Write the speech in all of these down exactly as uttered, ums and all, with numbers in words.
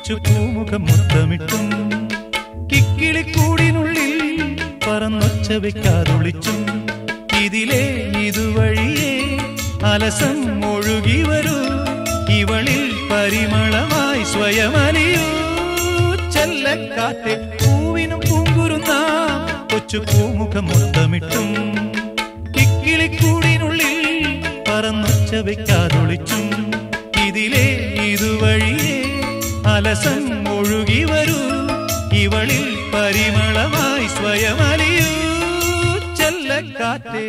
കൊച്ചു പൂമുഖം മുത്തമിട്ടും കിക്കിളിക്കൂടിനുള്ളിൽ പറന്നൊച്ച വെക്കാതൊളിച്ചും ഇതിലേ ഇതുവഴിയേ അലസം ഒഴുകി വരൂ ഇവളിൽ പരിമളമായി സ്വയമലിയൂ ചെല്ലക്കാറ്റെ പൂവിനും പൂങ്കുരുന്ന കൊച്ചു പൂമുഖം മുത്തമിട്ടും കിക്കിളിക്കൂടിനുള്ളിൽ പറന്നൊച്ച വെക്കാതൊളിച്ചും ഇതിലേ ഇതുവഴിയേ അലസം ഒഴുകി വരൂ ഇവളിൽ പരിമളമായി സ്വയമലിയൂ ചെല്ലക്കാറ്റേ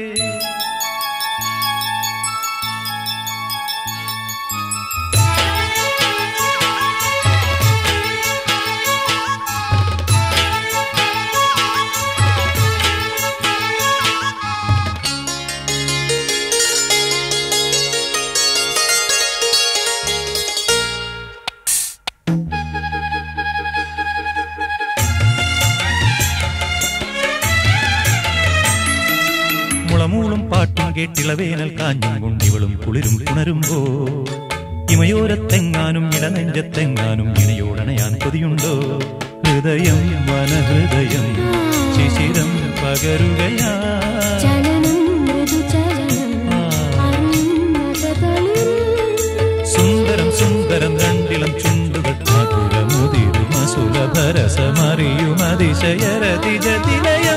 മുളമൂളും പാട്ടും കേട്ടിളവേനൽ കാഞ്ഞും കൊണ്ടിവളും കുളിരും പുണരുമ്പോ ഇമയോരത്തെങ്ങാനും ഇടനെഞ്ചത്തെങ്ങാനും ഇണയോടണയാൻ കൊതിയുണ്ടോ ഹൃദയം വനഹൃദയം ശിശിരം പകരുകയാ സുന്ദരം സുന്ദരം രണ്ടിളം ചുണ്ടുകൾ മധുരമുതിരും അസുലഭരസമറിയും അതിശയരതിജതിലയം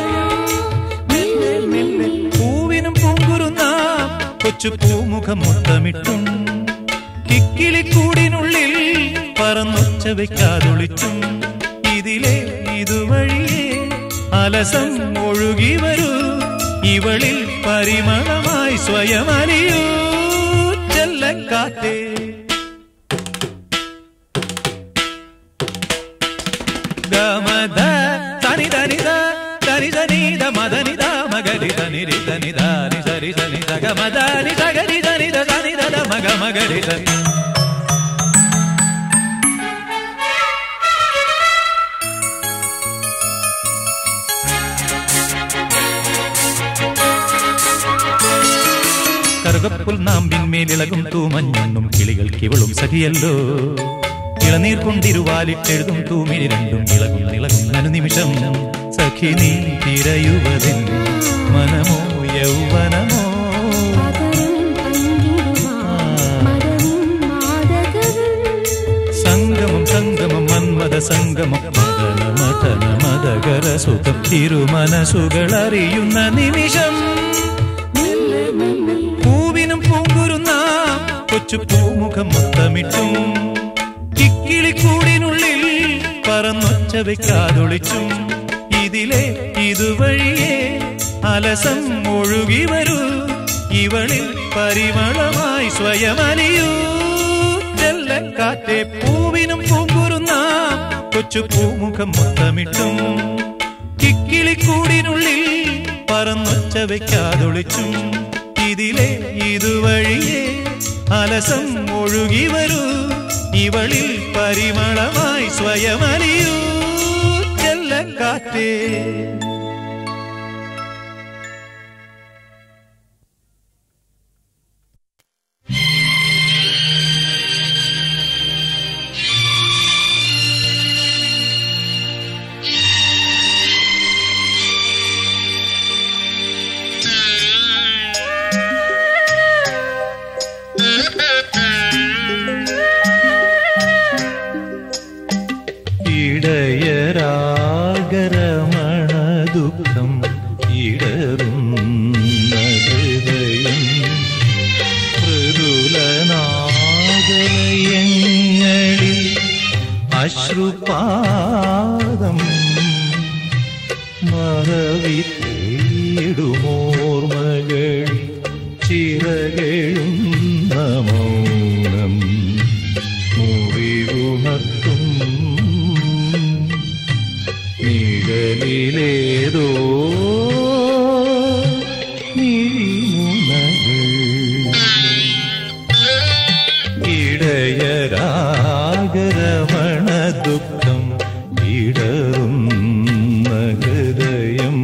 കൊച്ചു പൂമുഖം മുത്തമിട്ടും കിക്കിളിക്കൂടിനുള്ളിൽ പറന്നൊച്ച വെക്കാതൊളിച്ചും ഇതിലേ ഇതുവഴിയേ അലസം ഒഴുകി വരൂ ഇവളിൽ പരിമളമായി സ്വയമലിയൂ ചെല്ലക്കാറ്റേ ഗമദ തനി തനിദ തനി തനിദ മദനിദ മഗരി തനിരി തനിദാനി സരി സനി സഗമദാനി സഗരി തനിദ തനിദ മഗ മഗരി തനി കറുകപ്പുൽ നാമ്പിന്മേലിളകും തൂമഞ്ഞും കിളികൾക്കിവളും സഖിയല്ലോ ഇളനീർ കൊണ്ടിരുവാലിട്ടെഴുതും തൂമിനി രണ്ടും ഇളകും ഇളകും അനുനിമിഷം സഖി നീ തിരയുവതിൻ മനമോ യൗവനമോ സംഗമം സംഗമം മന്മത സംഗമം മദന മദന മദകര സുഖം തിരുമനസുകളറിയുന്ന നിമിഷം പൂവിനും പൂങ്കുരുന്ന കൊച്ചു പൂമുഖം മുത്തമിട്ടും കിക്കിളിക്കൂടിനുള്ളിൽ പറന്നൊച്ച വെക്കാതൊളിച്ചും ഇതിലേ ഇതുവഴിയേ അലസം ഒഴുകി വരൂ ഇവളിൽ പരിമളമായി സ്വയമലിയൂ ചെല്ലക്കാറ്റെ പൂവിനും പൂങ്കുരുന്ന കൊച്ചു പൂമുഖം മുത്തമിട്ടും കിക്കിളിക്കൂടിനുള്ളിൽ പറന്നൊച്ച വെക്കാതൊളിച്ചും ഇതിലേ ഇതുവഴിയേ അലസം ഒഴുകി വരൂ ഇവളിൽ പരിമളമായി സ്വയമലിയൂ ചെല്ലക്കാറ്റേ ഇടയരാഗരമണ ദുഃഖം ഇടറുന്ന ഹൃദയം മൃദുലനാദയങ്ങളിൽ അശ്രുപാദം മറവി തേടുമോർമകൾ ചിറകെഴുന്ന മൗനം മുറിവുണർത്തും നിഴലിലേതോ നിഴിമുനകൾ ഇടയരാഗരമണ ദുഃഖം ഇടറുന്ന ഹൃദയം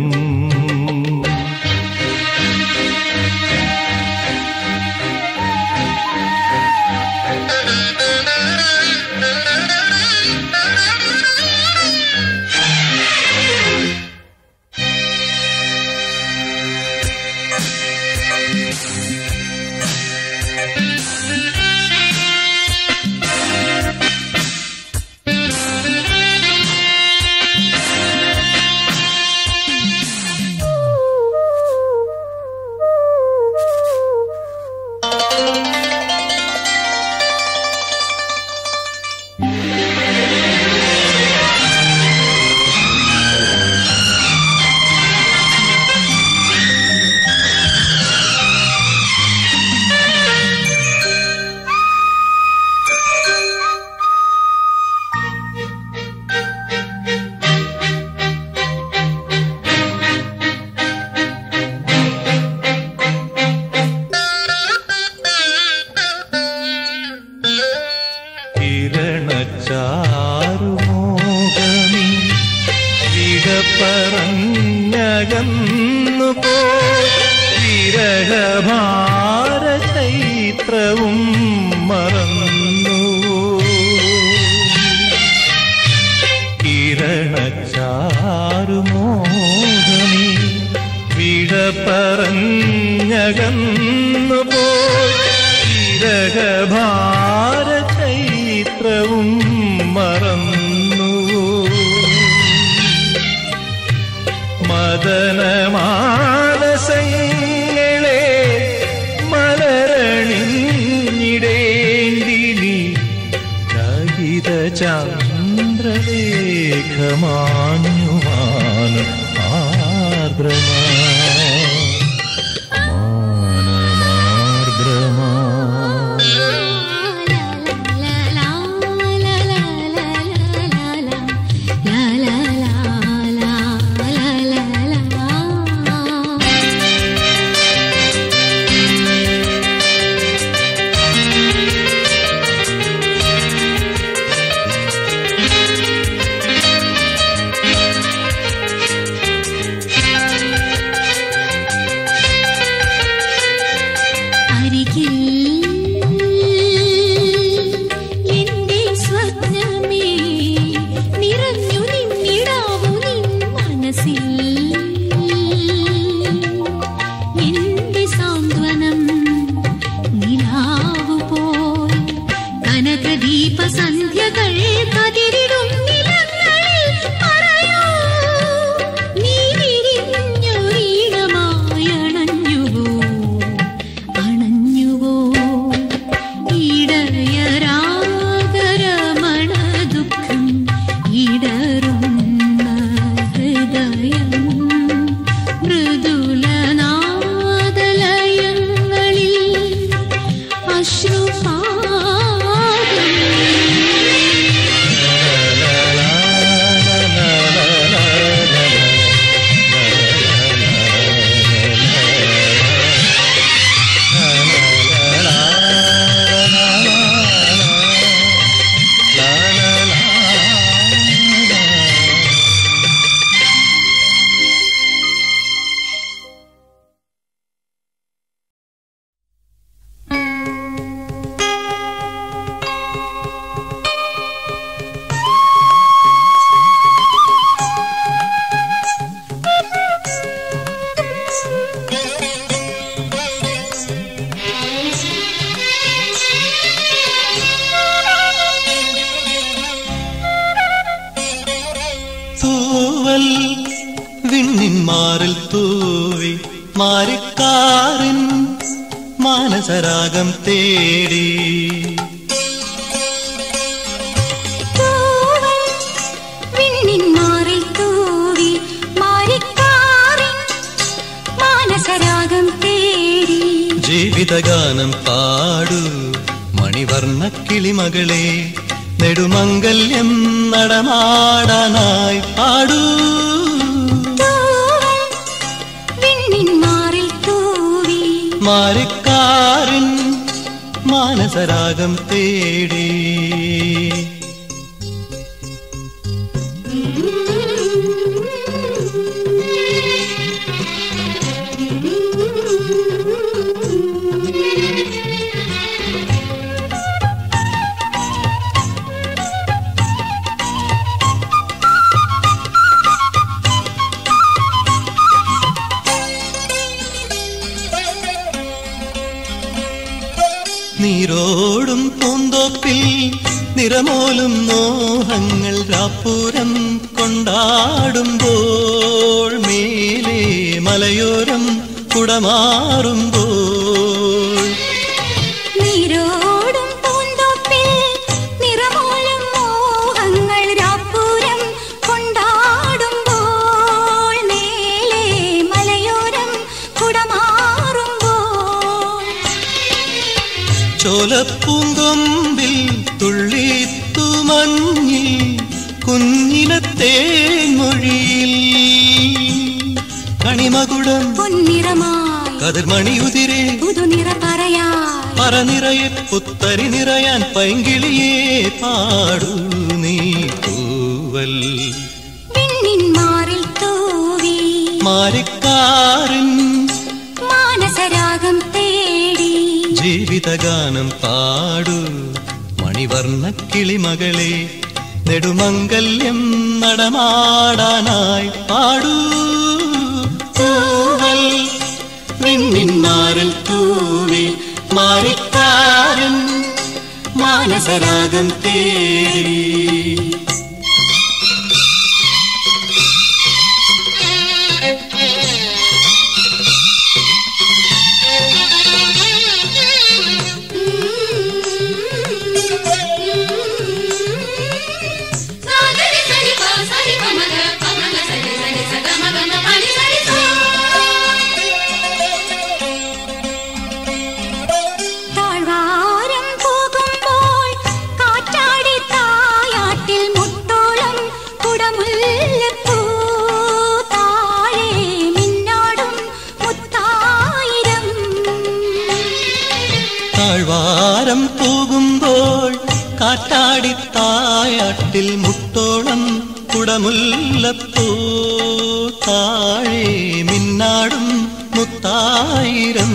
ചാരുമോഹമീ വിട പറഞ്ഞകന്നു പോയി വിരഹഭാര ചൈത്രവും മറന്നു കിരണച്ചാരുമോഹമീ വിട പറഞ്ഞകന്നു പോയി വിരഹഭാര ചൈത്രവും മറന്നു മദനമാനസങ്ങളെ മലരണിഞ്ഞിടേണ്ടിനി രഹിത ചന്ദ്രലേഖമാഞ്ഞുമാനം ആർദ്രമാ വിണ്ണിന്മാറിൽ തൂവി മാരിക്കാരൻ മാനസരാഗം തേടി വിണ്ണിന്മാറിൽ തൂവി മാരിക്കാരൻ മാനസരാഗം തേടി ജീവിതഗാനം പാടൂ മണിവർണ്ണ കിളിമകളെ നെടുമംഗല്യം നടമാടാനായി പാടൂ വിണ്ണിന്മാറിൽ തൂവി മാരിക്കാരൻ മാനസരാഗം തേടി നീരോടും പൂന്തോപ്പിൽ നിറമോലും മോഹങ്ങൾ രാപ്പൂരം കൊണ്ടാടുമ്പോൾ മേലെ മലയോരം കുടമാറുമ്പോൾ നീരോടും പൂന്തോപ്പിൽ നിറമോലും മോഹങ്ങൾ രാപ്പൂരം കൊണ്ടാടുമ്പോൾ മേലെ മലയോരം കുടമാറുമ്പോൾ ചോലപ്പൂങ്കൊമ്പിൽ തുള്ളിത്തുമഞ്ഞിൽ കുഞ്ഞിനത്തെ മൊഴിയിൽ കണിമകുടം പൊന്നിറമായി കതിർമണിയുതിരെ പുതുനിറ പറയായി പറനിറയെ പുത്തരി നിറയാൻ പൈങ്കിളിയേ പാടൂ നീ തൂവൽ മാറിൽ തൂവി മാരിക്കാരൻ മാനസരാഗം തേടി ജീവിതഗാനം പാടൂ മണിവർണ്ണ കിളിമകളെ നെടുമംഗല്യം നടമാടാനായി പാടൂ തൂവൽ വിണ്ണിന്മാരിൽ തൂവി മാരിക്കാരൻ മാനസരാഗം തേടി താഴ്വാരം പോകുമ്പോൾ കാറ്റാടിത്തായാട്ടിൽ മുട്ടോളം കുടമുല്ലപ്പൂ താഴെ മിന്നാടും മുത്തായിരം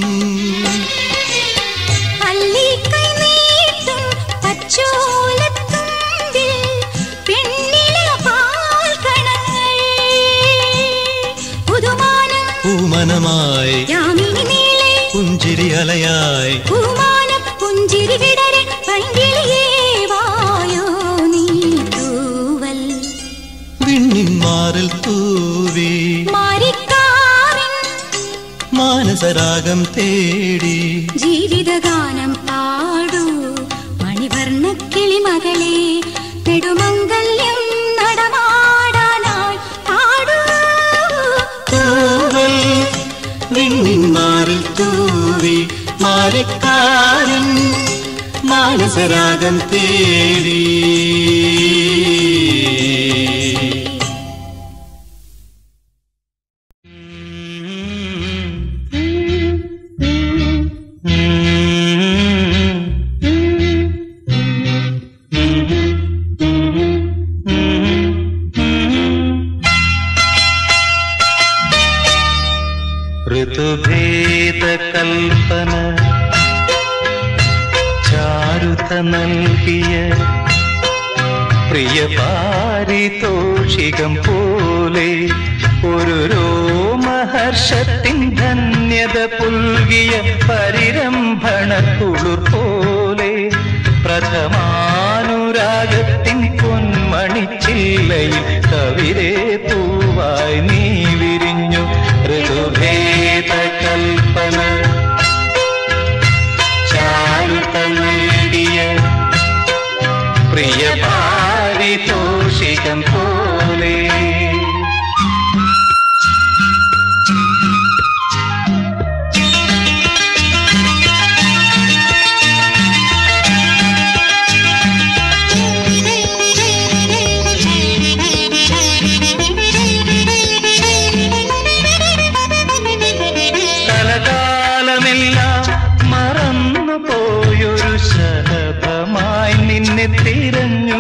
പൂമനമായി പുഞ്ചിരി അലയായി പുഞ്ചിരി വിടരെ പൈങ്കിളിയേ വായോ നീ തൂവൽ വിണ്ണിന്മാരിൽ തൂവി മാരിക്കാരൻ മാനസരാഗം തേടി ജീവിതഗാനം പാടൂ മണിവർണ്ണ കിളിമകളെ നെടുമംഗല്യം നടമാടാനായി പാടൂ തൂവൽ വിണ്ണിന്മാരിൽ തൂവി മാരിക്കാരൻ മാനസരാഗം തേടി ഋതുഭേദ കൽപ്പന ചാരുത നൽകിയ പ്രിയ പാരിതോഷികം പോലെ ഒരു രോമഹർഷത്തിൻ ധന്യത പുൽകിയ പരിരംഭണ കുളിർ പോലെ പ്രഥമാനുരാഗത്തിൻ പൊന്മണിച്ചില്ലയിൽ കവിരേ പൂവായി നീ വിരിഞ്ഞു ഋതുഭേദ കൽപ്പന ചാരുത നൽകിയ പ്രിയ പാരിതോഷികം പോലെ തിരഞ്ഞു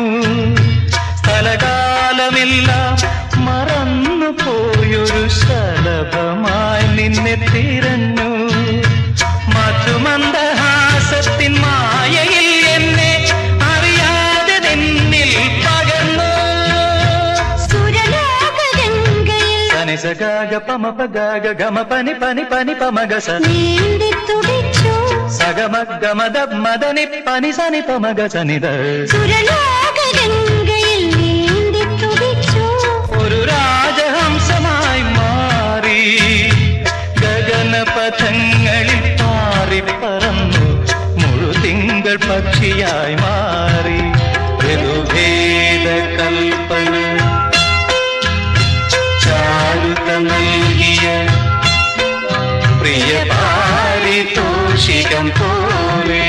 സ്ഥലകാലമെല്ലാം മറന്നു പോയൊരു ശലഭമായി നിന്നെ തിരഞ്ഞു മധുമന്ദഹാസത്തിൻ മായയിൽ എന്നെ അറിയാതെ നിന്നിൽ പകർന്നു സനിസഗാഗ പമപഗാഗ ഗമ പനി പനി പനി പമഗസ സഗമഗമദ മദനി പനി സനി പമഗ സനിത ഒരു രാജഹംസമായി മാറി ഗഗനപഥങ്ങളിൽ പാറിപ്പറന്നു മുഴുതിങ്കൾ പക്ഷിയായി മാറി ഋതുഭേദ കൽപ്പന ചാരുത നൽകിയ പ്രിയ പാരിതോഷികം പോലെ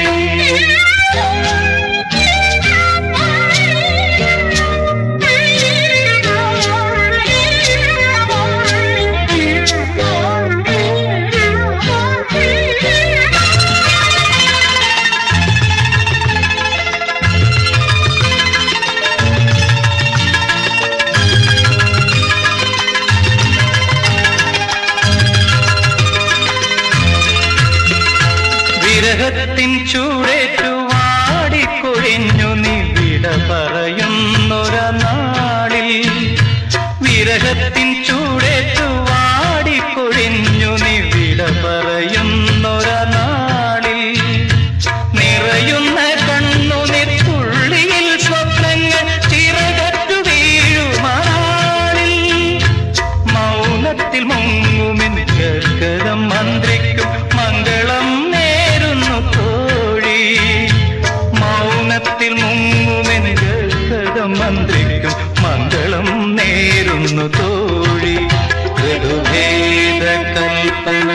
മന്ത്രിക്കും മംഗളം നേരുന്നു തോഴി. ഋതുഭേദ കൽപ്പന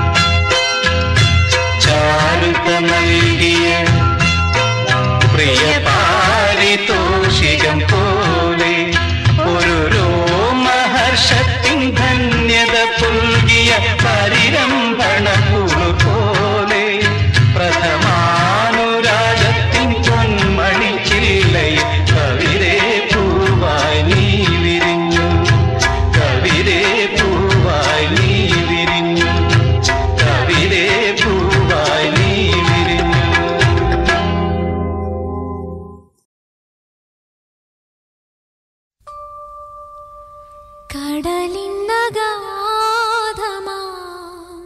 ചാരുത നൽകിയ പ്രിയ പാരിതോഷികം പോലെ ഒരു രോമഹർഷത്തിൻ ധന്യത പുൽകിയ പരിരംഭണ പോലെ പ്രഥമാനുരാഗത്തിൻ പൊന്മണി ചില്ലയിൽ കവിതേ പൂവായി നീ വിരിഞ്ഞു. കവിതേ പൂവായി നീ വിരിഞ്ഞു. കവിതേ പൂവായി നീ വിരിഞ്ഞു. കടലിനഗാധമാം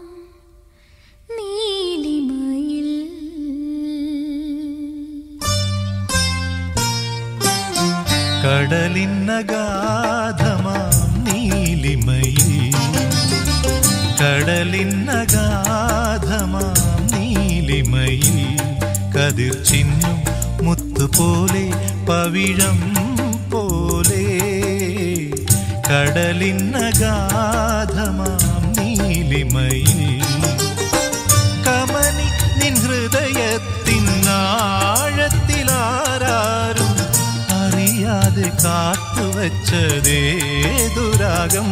നീലിമയിൽ കടലിനഗാധമാം നീലിമയിൽ കടലിനഗാധമാം നീലിമയിൽ കതിർ ചിന്നും മുത്തുപോലെ പവിഴം പോലെ കടലിനഗാധമാം നീലിമയിൽ കമനി നിൻ ഹൃദയത്തിൻ ആഴത്തിലാരും അറിയാതെ കാത്തുവച്ചതേതുരാഗം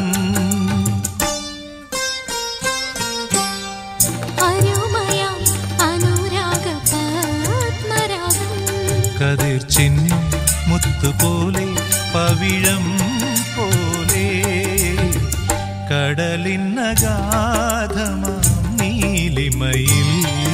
അരുമയാം അനുരാഗ പത്മരാഗം കതിർ ചിന്നും മുത്തുപോലെ പവിഴം പോലെ കടലിനഗാധമാം നീലിമയിൽ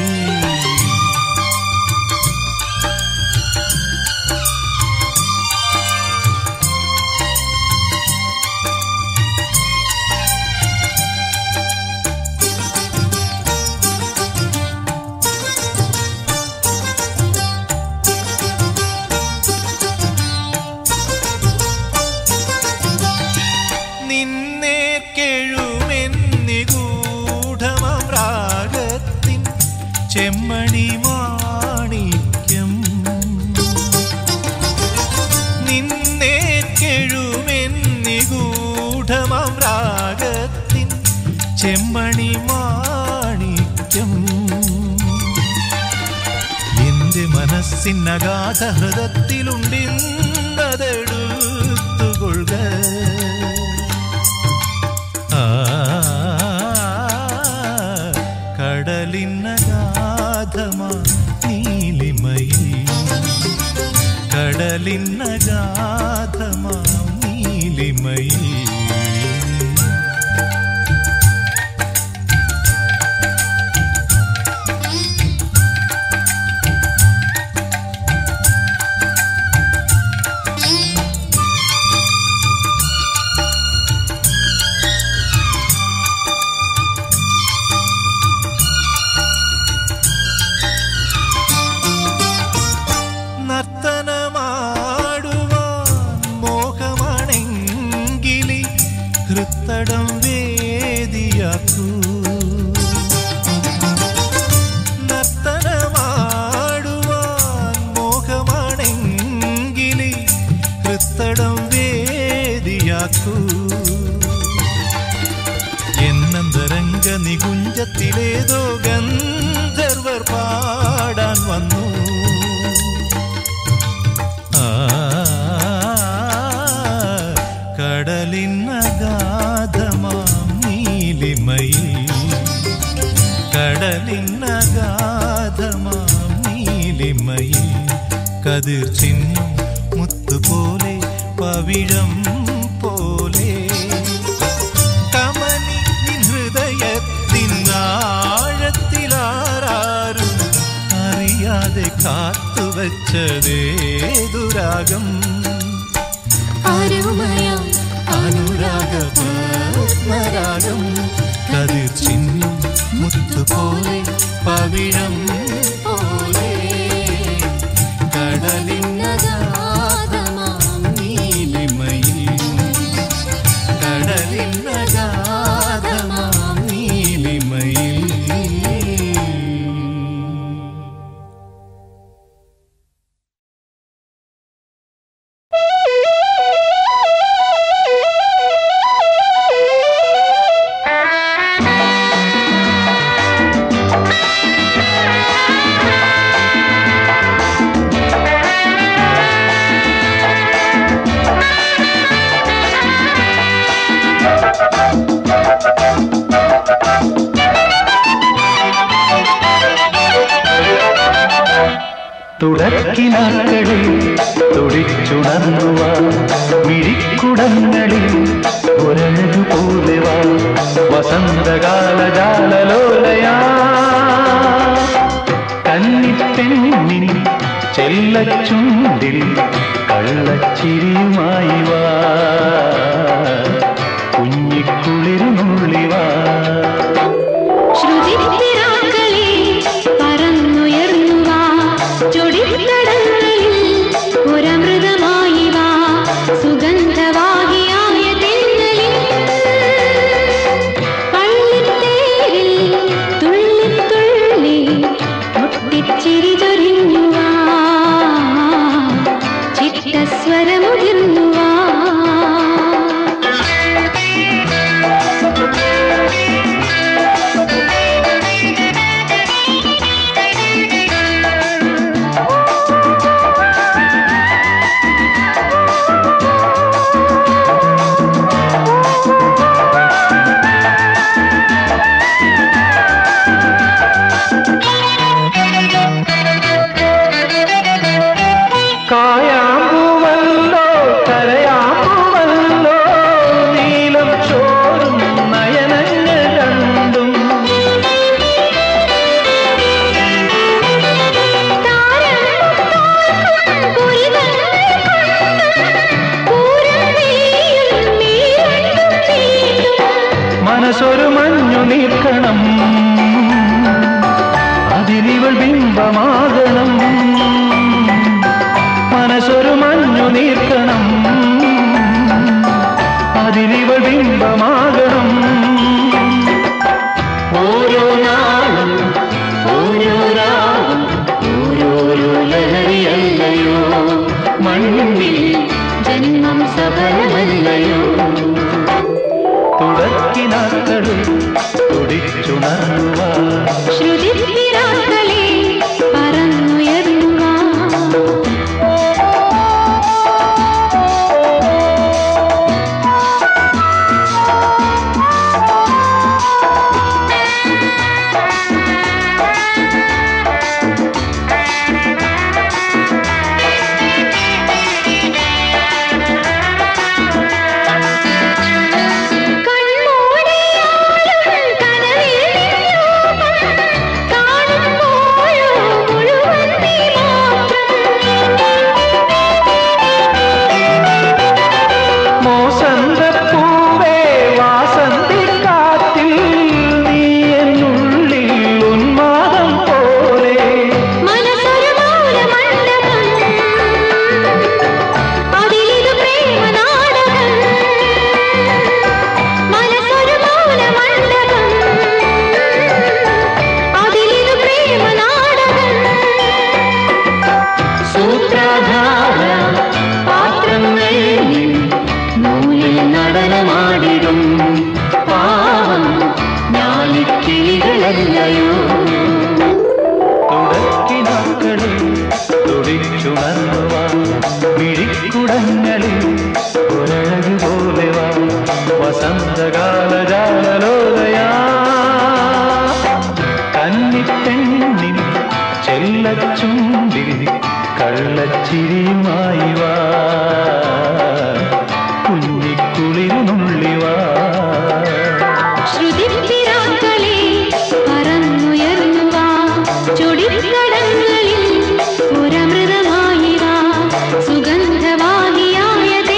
ചെമ്മണി മാണിക്യം നിന്നേക്കെഴുമെന്നിഗൂഢമാം രാഗത്തിൻ ചെമ്മണി മാണിക്യം എന്റെ മനസ്സിനഗാധ ഹൃദയത്തിലുണ്ടിന്നതെടുത്തുകൊള്ളുക. ആ കടലിനഗാധമാം നീലിമയിൽ കടലിനഗാധമാം നീലിമയിൽ ഹൃത്തടം വേദിയാക്കൂ. നർത്തനമാടുവാൻ മോഹമാണെങ്കിലി ഹൃത്തടം വേദിയാക്കൂ. എന്നന്തരംഗ നികുഞ്ചത്തിലേതോ ഗന്ധർവർ പാടാൻ വന്നു. ആ കടലിനഗാധമാം നീലിമയിൽ കടലിനഗാധമാം നീലിമയിൽ കതിർ ചിന്നും മുത്തുപോലെ പവിഴം പോലെ കമനി നിൻ ഹൃദയത്തിൻ ആഴത്തിലാരും അറിയാതെ കാത്തുവച്ചതേതുരാഗം അരുമയാം അനുരാഗ പത്മരാഗം കതിർ ചിന്നും മുത്തുപോലെ പവിഴം പോലെ കടലിനഗാധമാം നീലിമയിൽ കടലിനഗാധമാം നീലിമയിൽ തുടക്കിനാക്കളിൽ തുടിച്ചുണർന്നുവ മിഴിക്കുടങ്ങളിൽ ഒരഴകുപോലെ വാ വസന്തകാല ജാലലോലയാ കന്നിപ്പെണ്ണിൻ ചെല്ലച്ചുണ്ടിൽ കള്ളച്ചിരിയുമായി വാ കുഞ്ഞിക്കുളിരുന്നുള്ളി വാ മനസ്സൊരു മഞ്ഞു നീർക്കണം അതിലിവൾ ബിംബമാകണം മനസ്സൊരു മഞ്ഞു നീർക്കണം അതിലിവൾ ബിംബമാകണം ഓരോ നാളും ഓരോ രാവും ഓരോരോ ലഹരിയല്ലയോ മണ്ണിൽ ജന്മം സഫലമല്ലയോ തുടക്കിനാക്കളിൽ തുടിച്ചുണർന്നുവ ശ്രുതിത്തിരാക്കളെ പറന്നുയർന്നുവ തുടക്കിനാക്കളിൽ തുടിച്ചുണർന്നുവ മിഴിക്കുടങ്ങളിൽ ഒരഴകുപോലെ വാ വസന്തകാല ജാലലോലയാ കന്നിപ്പെണ്ണിൻ ചെല്ലച്ചുണ്ടിൽ കള്ളച്ചിരിയുമായി വാ കുഞ്ഞിക്കുളിരുന്നുള്ളി വാ ചുടിക്കടങ്ങളിൽ ഒരമൃതമായി വാ സുഗന്ധവാഹിയായ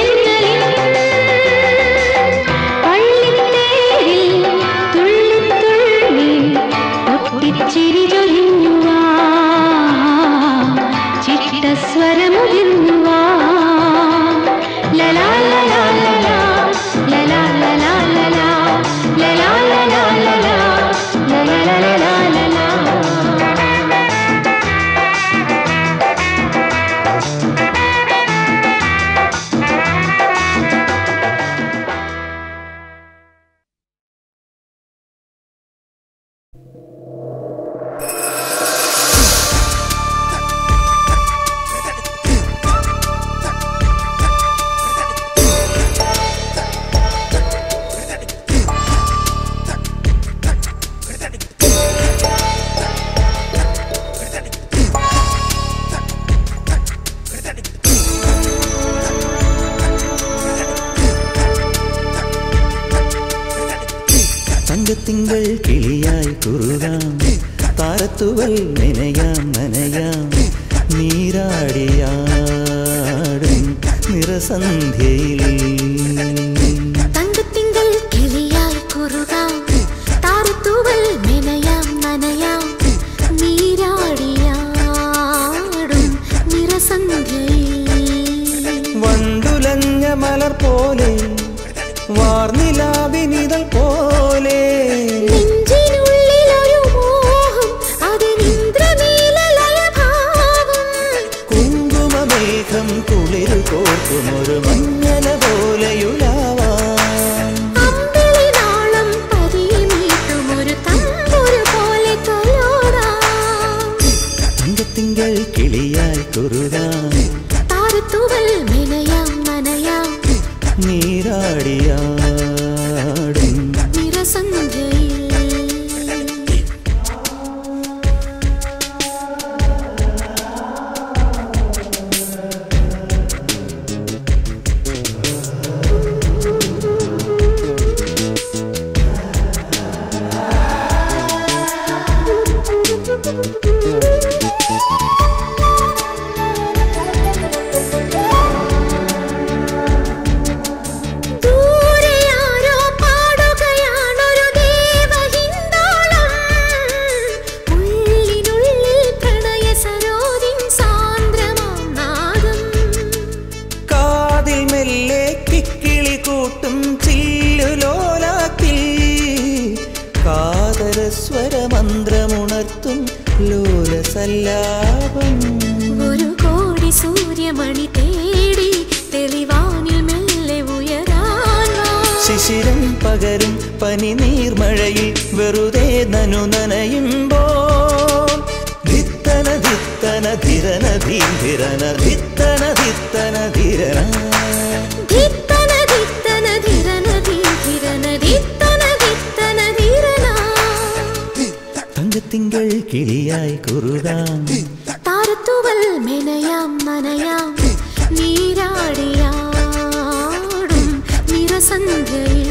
തങ്കത്തിങ്കൾ കിളിയായി കുറുകാം താരത്തുവൽ നനയാം നനയാം നീരാടിയാടും നിറസന്ധ്യയിൽ തങ്കത്തിങ്കൾ കിളിയായി കുറുകാം താരത്തുവൽ നനയാം നനയാം നീരാടിയാടും നിറസന്ധ്യയിൽ വണ്ടുലഞ്ഞ മലർ പോലെ വാർനിലാവിനിതൾ പോലെ നെഞ്ചിനുള്ളിലൊരു മോഹം അതിനിന്ദ്രനീലലയഭാവം കുങ്കുമമേഘം കുളിരു കോർക്കുമൊരു മഞ്ഞല പോലെയുലാവാം അമ്പിളിനാളം പതിയെ മീട്ടുമൊരു തമ്പുരു പോലെ തലോടാം തങ്കത്തിങ്കൾ കിളിയായി കുറുകാം താരത്തുവൽ നനയാം നനയാം നീരാടിയാടും നിറസന്ധ്യയിൽ സ്വരമന്ത്രമുണർത്തും ലോലസല്ലാപം ഒരു കോടി സൂര്യമണി തേടി തെളിവാനിൽ മെല്ലെ ഉയരാൻ ശിശിരം പകരും പനി നീർമഴയിൽ വെറുതെ നനു നനയുമ്പോൾ ധിത്തന ധിത്തന ധിരന ധീരന ധിത്തന ധിത്തന ധിരന ധിത്തന ധിത്തന ധിരന ധീരന ധിത്തന ധിത്തന ധിരന തങ്കത്തിങ്കൾ കിളിയായി കുറുകാം താരത്തുവൽ മെനയാം നനയാം നീരാടിയാടും നിറസന്ധ്യയിൽ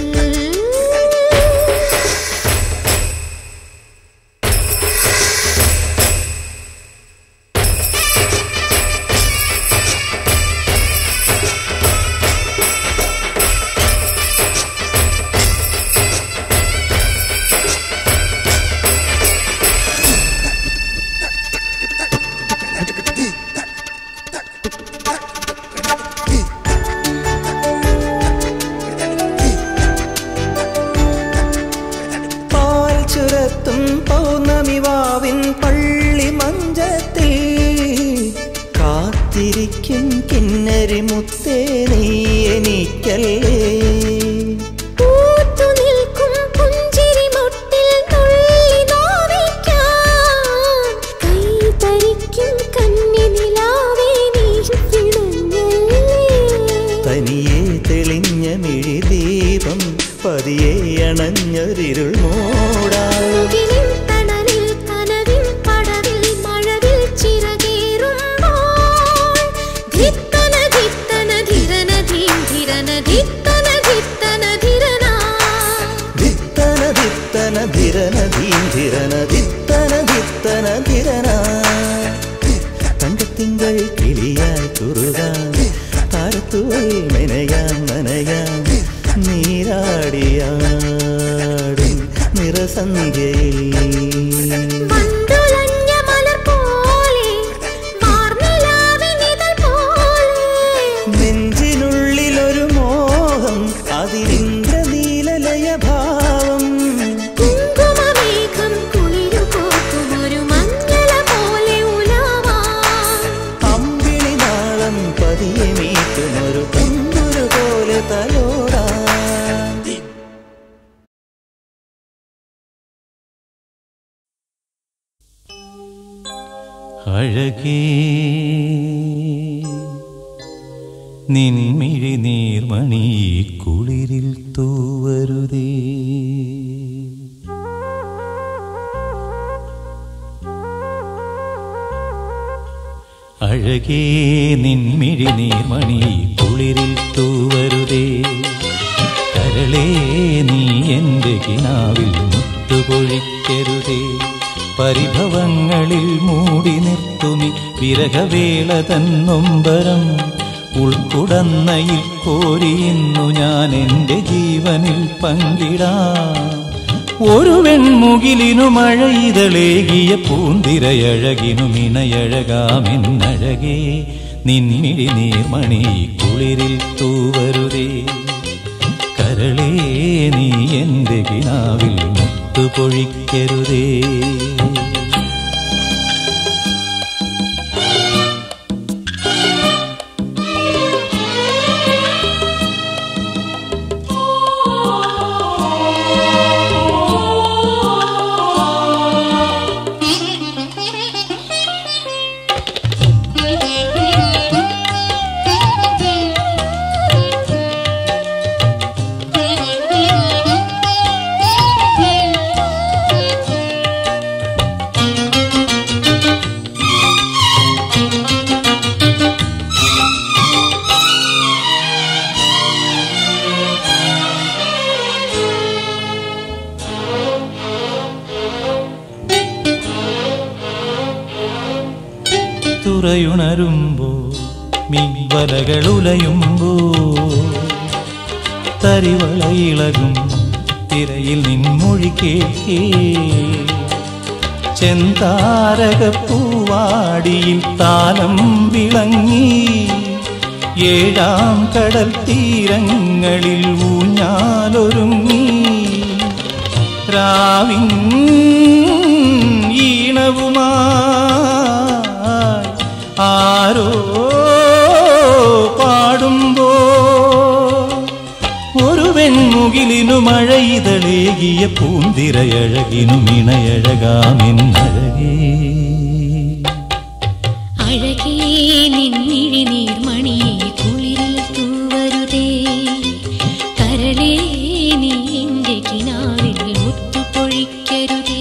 പൗർണമിവാവിൻ പള്ളി മഞ്ചത്തിൽ കാത്തിരിക്കും കിന്നരി മുത്തേ നീ എനിക്കല്ലേ പൂത്തു നിൽക്കും പുഞ്ചിരി മുട്ടിൽ നുള്ളി നോവിക്കാൻ കൈതരിക്കും കന്നി നിലാവേ നീ പിണഞ്ഞല്ലേ തനിയെ തെളിഞ്ഞ മിഴിദീപം പതിയെ അണഞ്ഞൊരിരുൾ മൂടാ തണലിൽ കനവിൻ പടവിൽ മഴവിൽ ചിറകേറുമ്പോൾ ധിത്തന ധിത്തന ധിരന ധീരന ധിത്തന ധിത്തന ധിരന ധിത്തന ധിത്തന ധിരന ധീരന ധിത്തന ധിത്തന ധിരന തങ്കത്തിങ്കൾ കിളിയായി കുറുകാം താരത്തുവൽ നനയാം നനയാം നീരാടിയാടും നിറസന്ധ്യയിൽ വണ്ടുലഞ്ഞ മലർ പോലെ വാർനിലാവിനിതൾ പോലെ നെഞ്ചിനുള്ളിലൊരു മോഹം അതിനിന്ദ്രനീലലയഭാവം കുങ്കുമമേഘം കുളിരു കോർക്കുമൊരു മഞ്ഞല പോലെ ഉലാവാൻ അമ്പിളിനാളം പതിയെ മീട്ടുമൊരു തമ്പുരു പോലെ തലോടാ അഴകേ നിൻമിഴി നീർമണി കുളിരിൽ തൂവരുതേ അഴകേ നിൻമിഴി നീർമണി കുളിരിൽ തൂവരുതേ കരളേ നീ എൻ്റെ കിനാവിൽ പരിഭവങ്ങളിൽ മൂടി നിർത്തുമി വിരഹവേള തന്നൊമ്പരം ഉൾക്കുടന്നയിൽ കോരിയുന്നു ഞാൻ എൻ്റെ ജീവനിൽ പങ്കിടാം. ഒരു വെൺമുകിലിനു മഴയിതളേകിയ പൂന്തിരയഴകിനു മിണയഴകാമെന്നഴകേ നിൻമിഴി നീർമണി കുളിരിൽ തൂവരുതേ. കരളേ നീ എൻ്റെ കിനാവിൽ മുത്തുപൊഴിക്കരുതേ. തുറയുണരുമ്പോ മീൻവലകളുലയുമ്പോ തരിവളയിളകും തിരയിൽ നിൻമൊഴി കേൾക്കേ. ചെന്താരകപ്പൂവാടിയിൽ താലം വിളങ്ങി ഏഴാം കടൽ തീരങ്ങളിൽ ഊഞ്ഞാലൊരുങ്ങി. രാവിൻ ഈണവുമാ ആരോ പാടുമ്പോ ഒരു വെൺമുകിലിനു മഴയിതളേകിയ പൂന്തിരയഴകിനു മിണയഴകാമെന്നഴകേ. അഴകേ നിൻമിഴി നീർമണിയെ കുളിരിൽ തൂവരുതേ. കരളേ നീ എൻ്റെ കിനാവിൽ മുത്തുപൊഴിക്കരുതേ.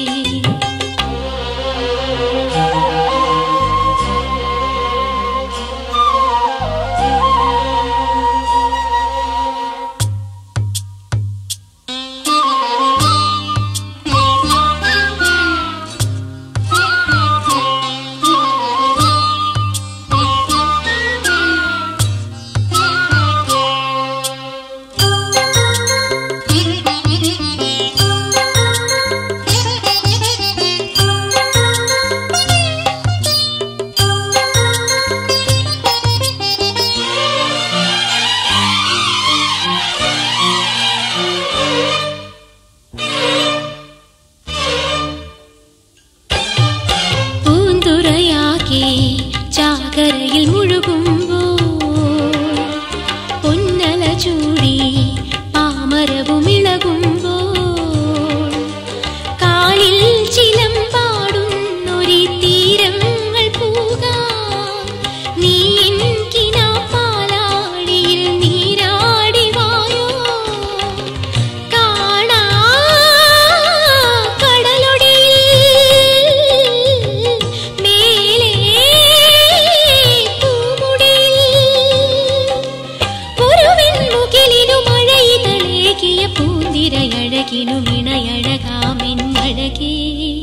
ചാകരയിൽ മുഴുകുമ്പോൾ പൊന്നല ചൂടി പാമരവും ഇളകുമ്പോൾ കാലിൽ ചിലമ്പാടുന്നൊരി തീരങ്ങൾ പൂകാൻ നീ കിനാ പാലാടിയിൽ നീരാടി വായോ. കാണാ പൂന്തിരയഴകിനു മിണയഴകാമെന്നഴകേ.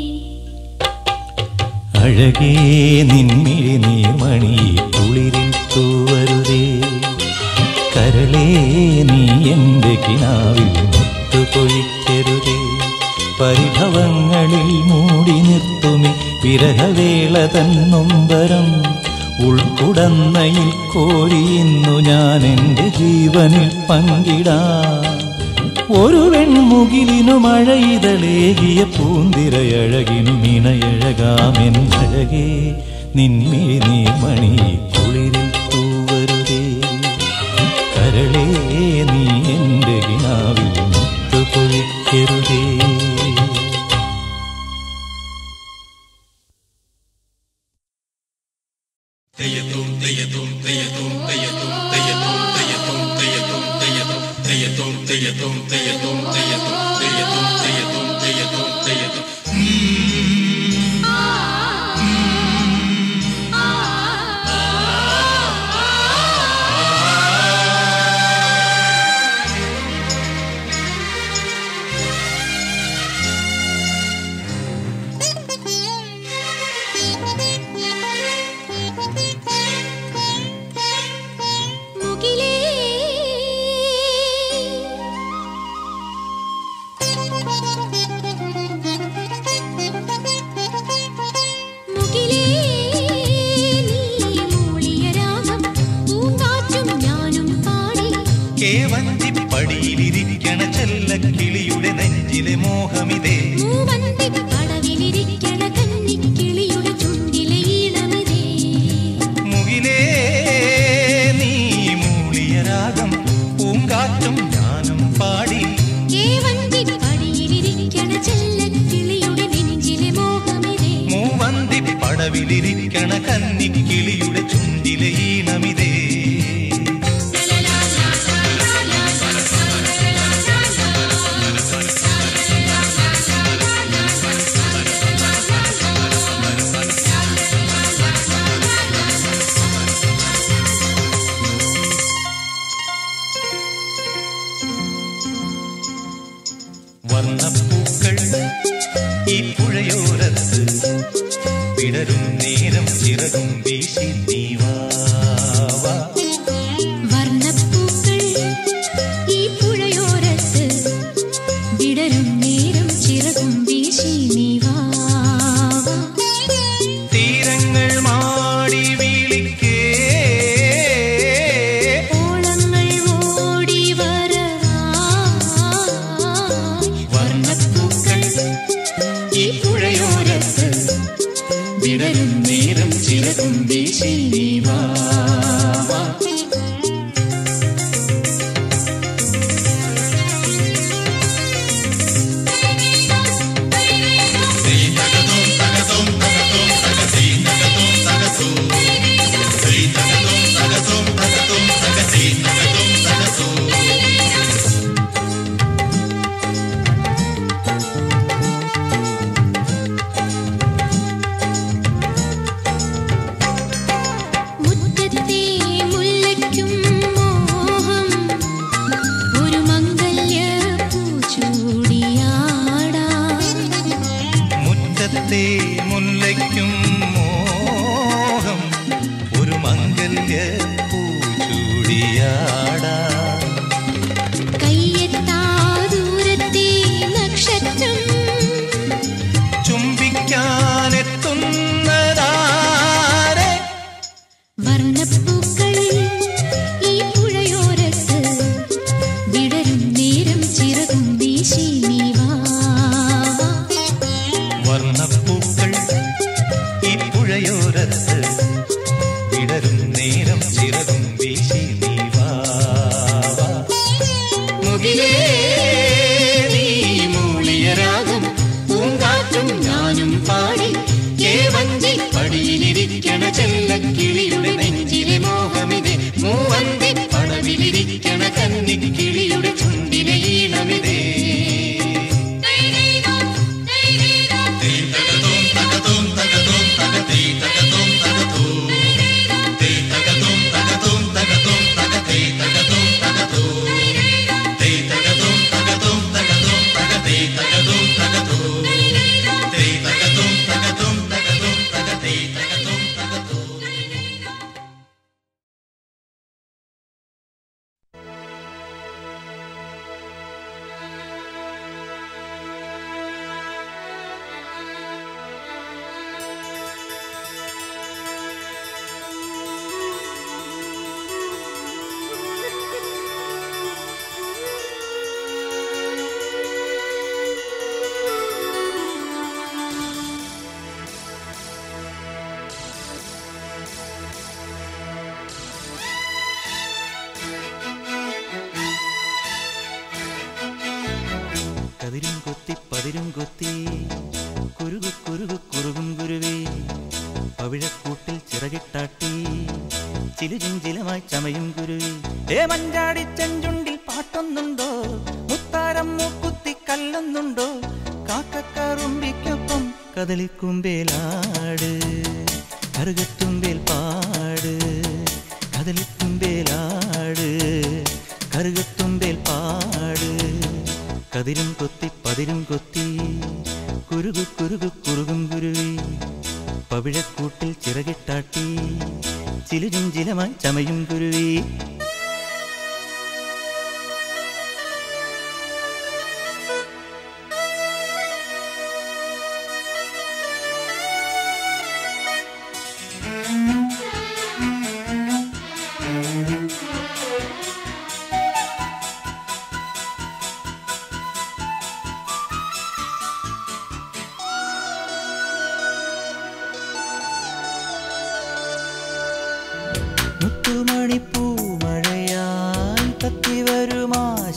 അഴകേ നിൻമിഴി നീർമണി കുളിരിൽ തൂവരുതേ. കരളേ നീ എൻ്റെ കിനാവിൽ മുത്തുപൊഴിക്കരുതേ. പരിഭവങ്ങളിൽ മൂടി നിർത്തുമി വിരഹവേള തന്നൊമ്പരം ഉൾക്കുടന്നയിൽ കോരിയുന്നു ഞാൻ എൻ്റെ ജീവനിൽ പങ്കിടാം. ഒരു വെൺമുകിലിനു മഴയിതളേകിയ പൂന്തിരയഴകിനു മിണയഴകാമെന്നഴകേ നിൻമിഴി നീർമണി കുളിരിൽ തൂവരുതേ. കരളേ നീ എൻ്റെ കിനാവിൽ മുത്തുപൊഴിക്കരുതേ. കേവഞ്ചിപ്പടിയിലിരിക്കണ ചെല്ലക്കിളിയുടെ നെഞ്ചിലെ മോഹമിതേ. മൂവന്തിപ്പടവിലിരിക്കണ കന്നിക്കിളിയുടെ ചുണ്ടിലെ ഈണമിതേ. മുകിലേ നീ മൂളിയ രാഗം പൂങ്കാറ്റും ഞാനും പാടി. കേവന്തിപ്പടിയിലിരിക്കണ ചെല്ലക്കിളിയുടെ നെഞ്ചിലെ മോഹമിതേ. മൂവന്തിപ്പടവിലിരിക്കണ കന്നിക്കിളിയുടെ ചുണ്ടിലെ ഈണമിതേ. വർണ്ണപ്പൂക്കൾ ഈ പുഴയോരത്ത് വിടരും നേരം ചിറകും വീശി നീ വാ. വർണ്ണപ്പൂക്കൾ ഈ പുഴയോരത്ത് വിടരും നേരം ചിറകും വീശി നീ വാ. തീരങ്ങൾ മാടി വിളിക്കേ ഓളങ്ങൾ ഓടി വരവായി. വർണ്ണപ്പൂക്കൾ ഈ പുഴയോരത്ത് വിടരും നേരം ചിറകും വീശി നീ വാ. മുറ്റത്തെ മുല്ലയ്ക്കും മോഹം ഒരു മംഗല്യ പൂച്ചൂടിയാടാം. മുറ്റത്തെ മുല്ലയ്ക്കും മോഹം ഒരു മംഗല്യ പൂച്ചൂടിയാടാ. കയ്യെത്താ ദൂരത്തെ നക്ഷത്രം ചുംബിക്കാനെത്തുന്നതാരെ. വർണ്ണപ്പൂക്കൾ ഈ പുഴയോരത്ത് വിടരും നേരം ചിറകും വീശി നീ വാ. വർണ്ണപ്പൂക്കൾ ഈ പുഴയോരത്ത് വിടരും നേരം ചിറകും വീശി നീ വാ. മുകിലേ നീ മൂളിയ രാഗം പൂങ്കാറ്റും ഞാനും പാടി. കേവഞ്ചിപ്പടിയിലിരിക്കണ ചെല്ലക്കിളിയുടെ നെഞ്ചിലെ മോഹമിതേ. മൂവന്തിപ്പടവിലിരിക്കണ കന്നിക്കിളിയുടെ ചുണ്ടിലെ ഈണമിതേ. കതിരും കൊത്തി പതിരും കൊത്തി കുരുകു കുരുകു കുറുകും കുരുവേ. പവിഴക്കൂട്ടിൽ ചിറകിട്ടാട്ടി ചിലുചിഞ്ചിലമായി ചമയും കുരുവി. ഏ മഞ്ചാടി ചെഞ്ചുണ്ടിൽ പാട്ടൊന്നുണ്ടോ? മുത്താരം മൂക്കുത്തി കല്ലൊന്നുണ്ടോ? കാക്കക്കറുമ്പിക്കൊപ്പം കദളിക്കുമ്പേലാട് കറുകത്തുമ്പേൽ പാട്. കദളിക്കുമ്പേലാട് കറുകത്തുമ്പേൽ പാട്. കതിരും കൊത്തി പതിരും കൊത്തി കുരുകു കുരുകു കുറുകും കുരുവി. പവിഴക്കൂട്ടിൽ ചിറകിട്ടാട്ടി ചിലുചിഞ്ചിലമായി ചമയും കുരുവി.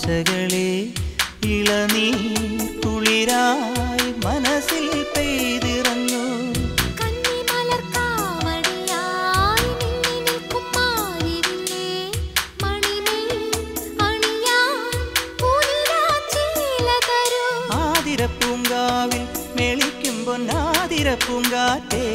ആശകളെ ഇളനീർ കുളിരായി മനസ്സിൽ പെയ്തിറങ്ങൂ. ആതിരപ്പൂങ്കാവിൽ മെളിക്കുമ്പോൾ ആതിരപ്പൂങ്കാറ്റേ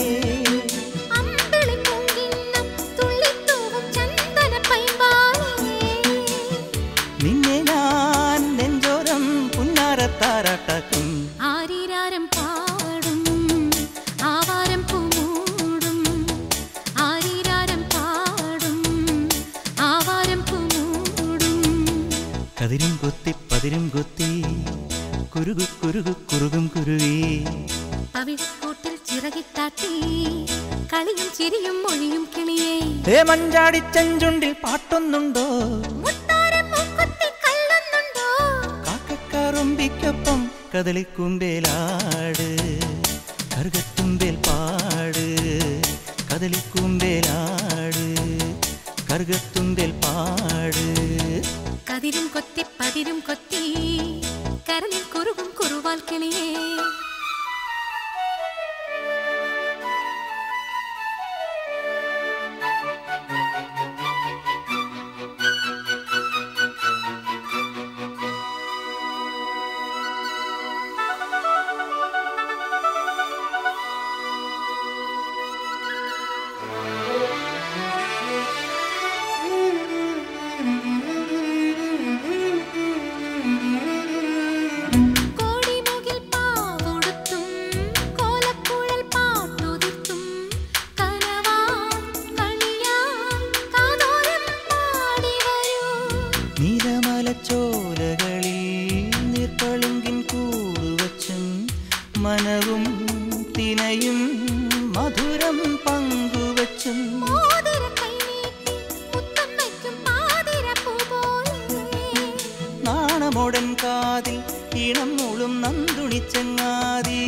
നിന്നെ ഞാൻ നെഞ്ചോരം പുന്നാരത്താരാട്ടാക്കും. ആരീരാരം പാടും ആവാരം പൂമൂടും ആരീരാരം പാടും ആവാരം പൂമൂടും. കതിരും കൊത്തി പതിരും കൊത്തി കുരുകു കുരുകു കുറുകും കുരുവി പവിഴക്കൂട്ടിൽ ചിറകിട്ടാട്ടി കളിയും ചിരിയും മൊഴിയും കിളിയേ. ഹേ മഞ്ചാടിച്ചഞ്ചുണ്ടിൽ പാട്ടൊന്നുണ്ടോ? കാക്കക്കറുമ്പിക്കൊപ്പം കദളിക്കുമ്പേലാട് കറുകത്തുമ്പേൽ പാട് കദളിക്കുമ്പേലാട് കറുകത്തുമ്പേൽ പാട്. കതിരും കൊത്തി പതിരും കൊത്തി കരളിൽ കുറുകും കുറുവാൽ കിളിയേ. നീലമലച്ചോലകളിൽ നീർപ്പളുങ്കിൻ കൂടുവച്ചും മനവും തിനയും മധുരം പങ്കുവച്ചും നാണമോടൻ കാതിൽ ഇണം മൂളും നന്ദുണിച്ചങ്ങാതി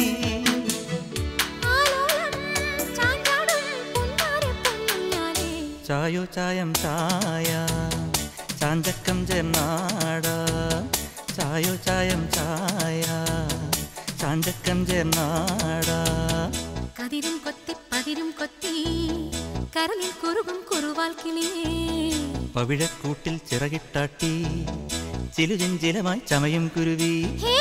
ചായോ ചായം ചായ ചാഞ്ചക്കം ചേർന്നാട ചായോ ചായം ചായ ചാഞ്ചക്കം ചേർന്നാട. കതിരും കൊത്തി പതിരും കൊത്തി കരളിൽ കുറുകും കുറുവാൽ കിളിയേ. പവിഴക്കൂട്ടിൽ ചിറകിട്ടാട്ടി ചിലുചിഞ്ചിലമായി ചമയും കുരുവി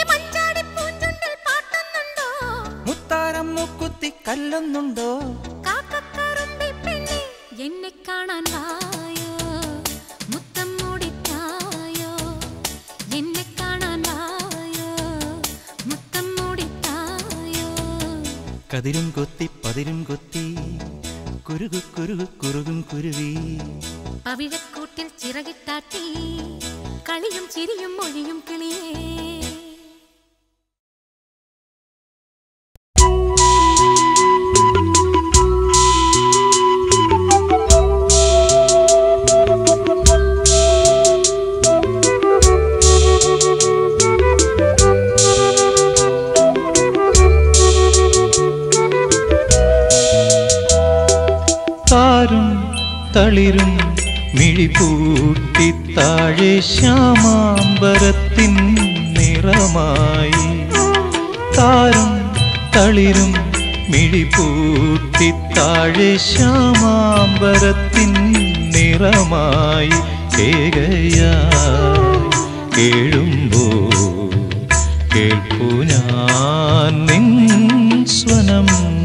മുത്താരം മൂക്കുത്തി കല്ലൊന്നുണ്ടോ? എന്നെ കാണാൻ വായോ മുത്തം മൂടിത്തായോ എന്നെ കാണാൻ വായോ മുത്തം മൂടിത്തായോ. കതിരും കൊത്തി പതിരും കൊത്തി കുരുകു കുരുകു കുറുകും കുരുവി പവിഴക്കൂട്ടിൽ ചിറകിട്ടാട്ടി കളിയും ചിരിയും മൊഴിയും കിളിയേ. തളിരും മിഴിപൂട്ടി താഴെ ശ്യാമാംബരത്തിൻ നിറമായി താരും തളിരും മിഴിപൂട്ടി താഴെ ശ്യാമാംബരത്തിൻ നിറമായി ഏകയായി കേഴുമ്പോൾ കേൾപ്പു ഞാൻ നിൻ സ്വനം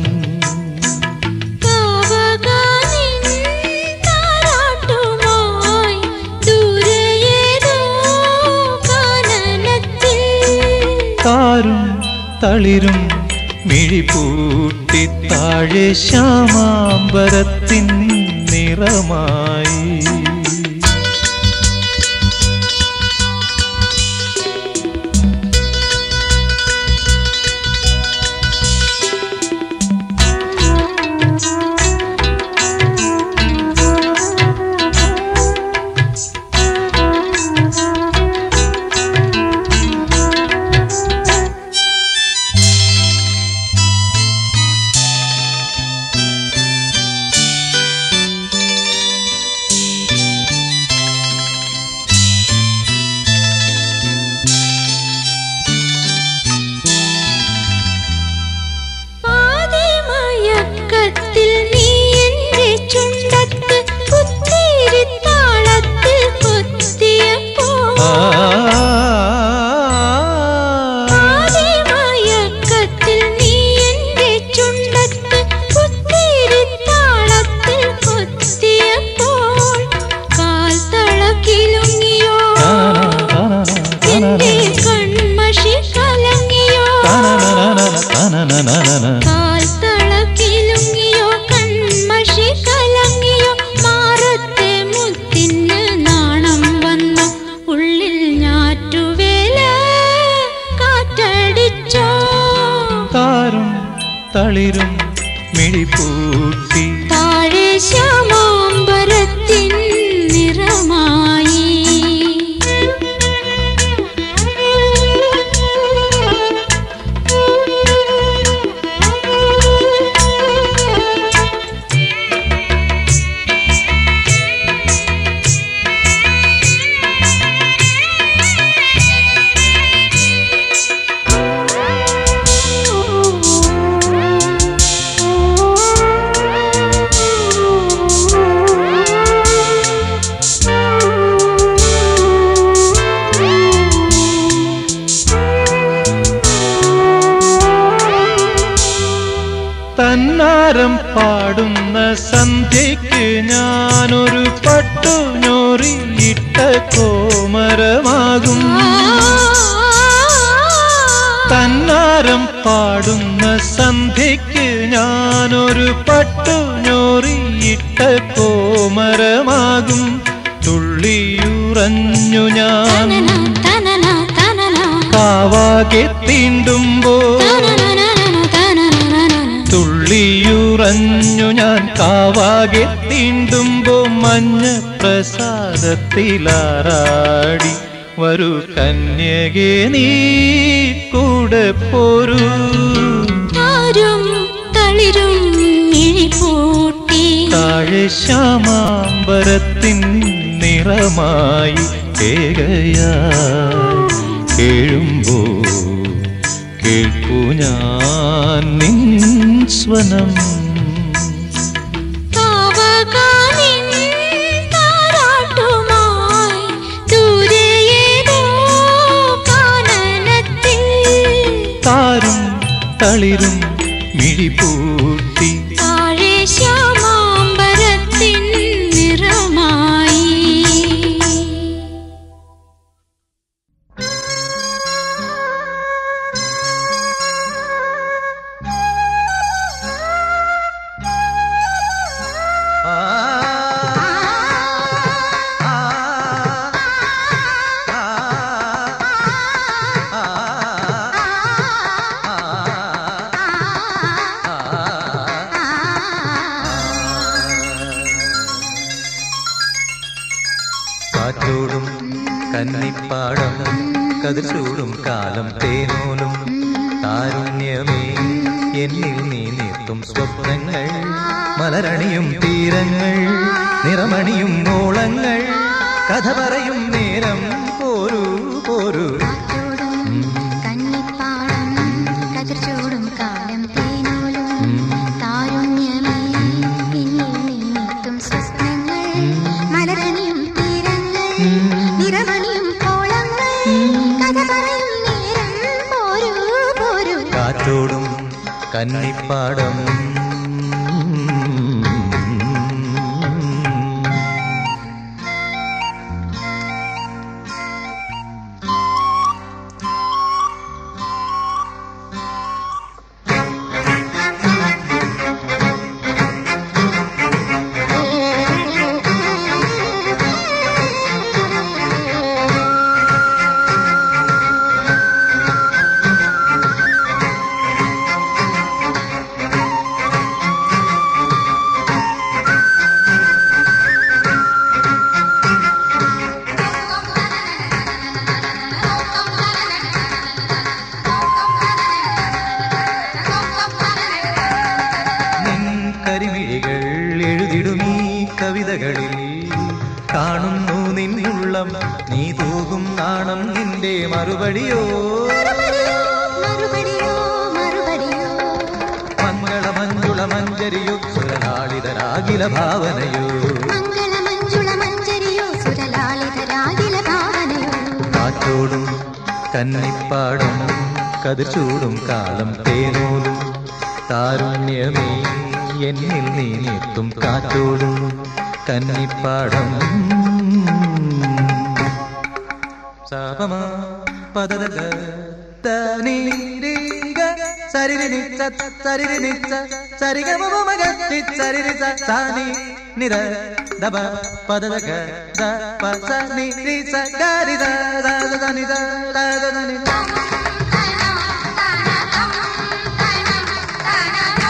താരും തളിരും മിഴിപൂട്ടി താഴെ ശ്യാമാംബരത്തിൻ നിറമായി തളിരും മിഴിപ്പൂട്ടി താഴെ ശ്യാമാംബരത്തിൻ നിറമായി തന്നാരം പാടുന്ന സന്ധ്യയ്ക്ക് ഞാനൊരു പട്ടുഞൊറിയിട്ട കോമരമാകും. തന്നാരം പാടുന്ന സന്ധ്യയ്ക്ക് ഞാനൊരു പട്ടുഞൊറിയിട്ട കോമരമാകും. തുള്ളിയുറഞ്ഞു ഞാൻ കാവാകെ തീണ്ടുമ്പോ തുള്ളിയുറഞ്ഞു ഞാൻ കാവാകെ തീണ്ടുമ്പോ മഞ്ഞ പ്രസാദത്തിലാറാടി വരൂ കന്യകേ നീ കൂടെ പോരൂ. തളിരും മിഴിപ്പൂട്ടി താഴെ ശ്യാമാംബരത്തിൻ നിറമായി ഏകയായി കേഴുമ്പോ കേൾക്കൂ ഞാൻ നിൻ സ്വനം. താരും തളിരും മിഴിപ്പൂട്ടി താഴെ ശ്യാമാംബരത്തിൻ നിറമായി കാറ്റോടും കന്നിപ്പാടം കതിർച്ചൂടും കാലം തേനോലും താരുണ്യമേ എന്നിൽ നീ നീർത്തും സ്വപ്നങ്ങൾ മലരണിയും തീരങ്ങൾ നിറമണിയും ഓളങ്ങൾ കഥ പറയും നേരം പോരൂ പോരൂ. കാറ്റോടും കന്നിപ്പാടം കവിതകളിൽ കാണുന്നു നിന്നുള്ളം നീ തൂകും നാണം നിന്റെ മറുപടിയോ മംഗള മഞ്ജുള മഞ്ജരിയോ സുരലാളിതരാകില ഭാവനയോ കാറ്റോടും കന്നിപ്പാടും കതിർച്ചൂടും കാലം തേനോലും താരുണ്യമേ എന്നിൽ നീ നീർത്തും കാറ്റോടും കന്നിപ്പാടം സാപമാ പദദ തനീരിഗ സരിരിനിച്ച സരിരിനിച്ച സരിഗമമഗത്തി സരിരിച്ച സാനി നിര ദബ പദദ ദ പസ നിരി സഗരിദ ദദ നിദ ദദ നിദ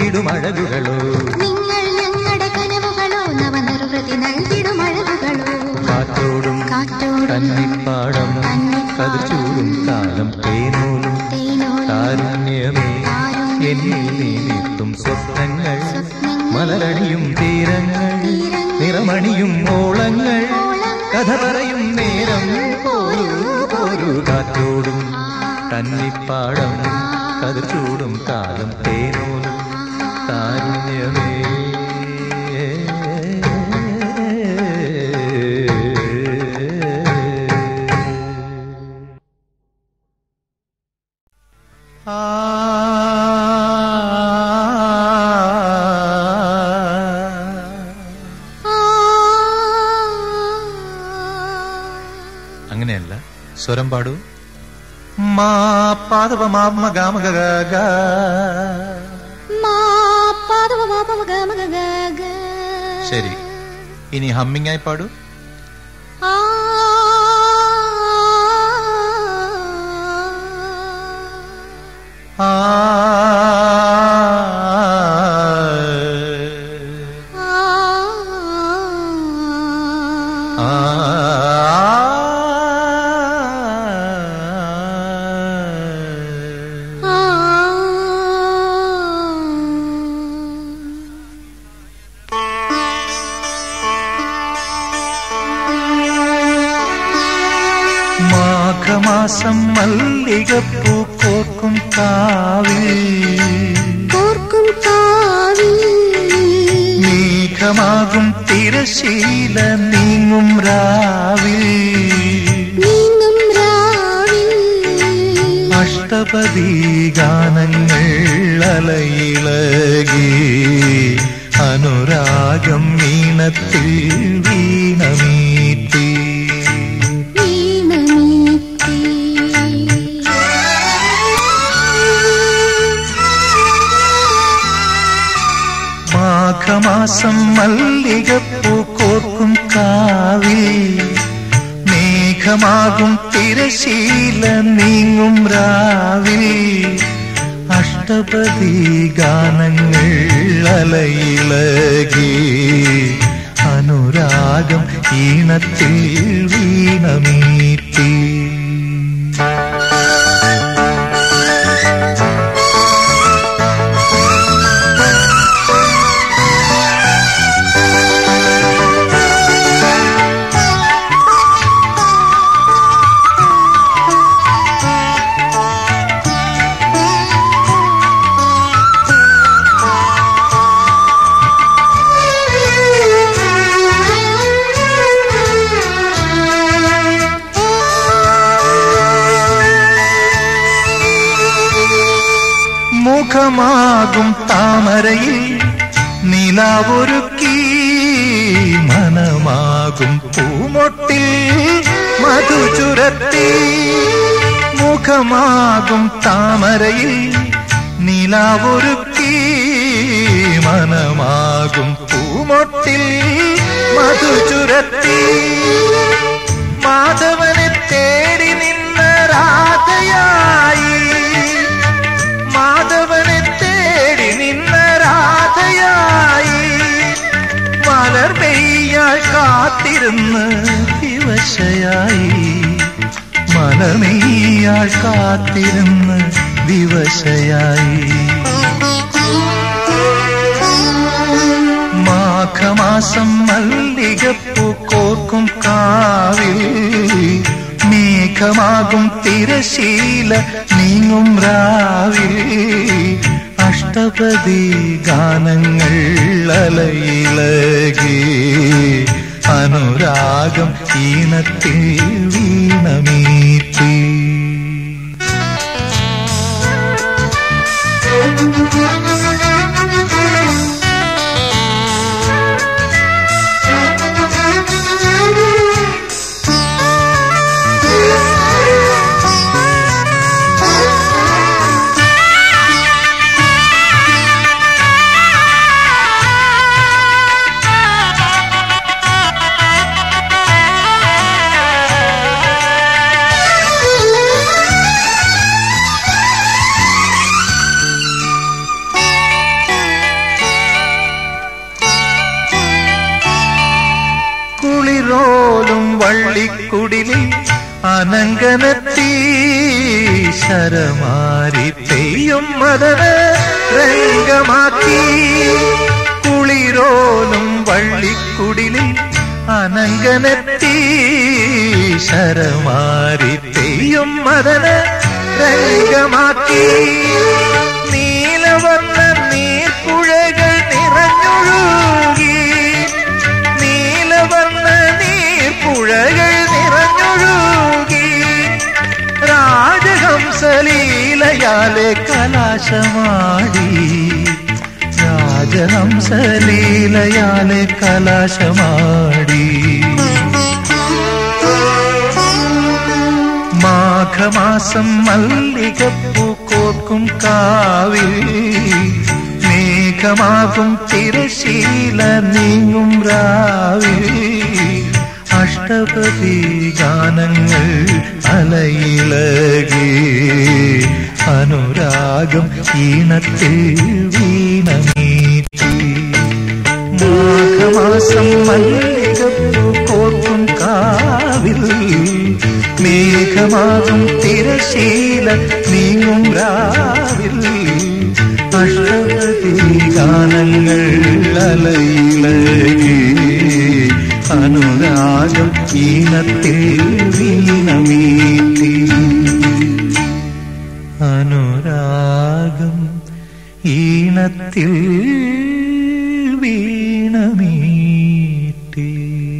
നൽകിടും അഴകുകളോ നിങ്ങൾ ഞങ്ങളുടെ കനവുകളോ നവനിർവൃതി നൽകിടും അഴകുകളോ കാറ്റോടും കന്നിപ്പാടം കതിർച്ചൂടും കാലം തേനോലും താരുണ്യമേ എന്നിൽ നീത്തും സ്വപ്നങ്ങൾ മലരണിയും തീരങ്ങൾ നിറമണിയും ഓളങ്ങൾ കഥ പറയും നേരം ഒരു കാറ്റോടും കന്നിപ്പാടം കതിർച്ചൂടും കാലം തേനോലും താരുണ്യമേ അങ്ങനെയല്ല, സ്വരം പാടൂ. മാ പാദവ മാമ ഗാമ ഗ ഗ ശരി, ഇനി ഹമ്മിങ് ആയി പാടൂ. ആ മാഘമാസം മല്ലികപ്പൂ കോർക്കും കാവിൽ കോർക്കും കാവിൽ മേഘമാകും തിരശീല നീങ്ങും രാവിൽ നീങ്ങും രാവിൽ അഷ്ടപദി ഗാനങ്ങൾ അലയിളകി അനുരാഗം വീണത്തിൽ വീണമീട്ടി മാഘമാസം മല്ലികപ്പൂ കോർക്കും കാവിൽ മേഘമാകും തിരശീല നീങ്ങും രാവിൽ അഷ്ടപദി ഗാനങ്ങൾ അലയിളകി അനുരാഗം ഈണത്തിൽ വീണമീട്ടി മുഖമാകും താമരയിൽ നിലാവൊരുക്കി മനമാകും പൂമൊട്ടിൽ മധു ചുരത്തി മുഖമാകും താമരയിൽ നിലാവൊരുക്കി മനമാകും പൂമൊട്ടിൽ മധു ചുരത്തി മാധവനെ തേടി നിന്ന രാധയായി മാധവനെ തേടി നിന്ന രാധയായി മലർ മെയ്യാൾ കാത്തിരുന്ന് വിവശയായി മലർ മെയ്യാൾ കാത്തിരുന്ന് വിവശയായി മാഘമാസം മല്ലികപ്പൂ കോർക്കും കാവിൽ മേഘമാകും തിരശീല നീങ്ങും രാവിൽ അഷ്ടപദി ഗാനങ്ങൾ അലയിളകി അനുരാഗം ഈണത്തിൽ വീണമീട്ടി ആ വള്ളിക്കുടിലിൽ അനങ്കനെത്തി ശരമാരി പെയ്യും മദന രംഗമാക്കി. കുളിരോലും വള്ളിക്കുടിലിൽ അനങ്കനെത്തി ശരമാരി പെയ്യും മദന രംഗമാക്കി. നീലവർണ്ണ നീർപ്പുഴകൾ നിറഞ്ഞൊഴുകി, നീലവർണ്ണ നീർപ്പുഴകൾ നിറഞ്ഞൊഴുകി. രാജഹംസലീലയാലെ കലാശമാടി, രാജഹംസലീലയാലെ കലാശമാടി. മാഘമാസം മല്ലികപ്പൂ കോർക്കും കാവിൽ മേഘമാകും തിരശീല നീങ്ങും രാവിൽ. അഷ്ടപതി ഗാനങ്ങൾ അലയിളകി, അനുരാഗം ഈണത്തിൽ വീണമീട്ടി. മാഘമാസം മല്ലികപ്പൂ കോർക്കും കാവിൽ മേഘമാകും തിരശീല നീങ്ങും രാവിൽ. അഷ്ടപതി ഗാനങ്ങൾ അലയിളകി, അനുരാഗം ഈണത്തിൽ വീണമീട്ടി. അനുരാഗം ഈണത്തിൽ വീണമീട്ടി.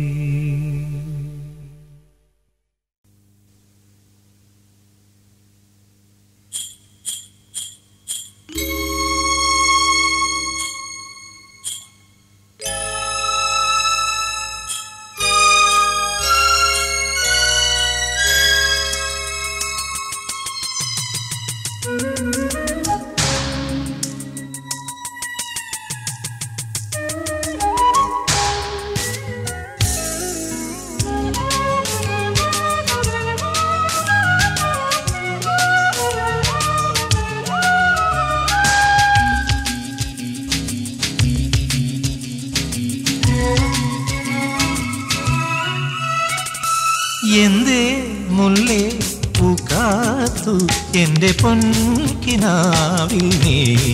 എന്തേ മുല്ലേ പൂക്കാത്തു എന്റെ പൊൻകിനാവിൽ നീ?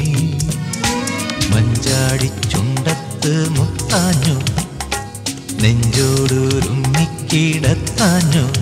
മഞ്ചാടി ചുണ്ടത്ത് മുത്താഞ്ഞു, നെഞ്ചോടൊരുമ്മിക്കിടത്താഞ്ഞു.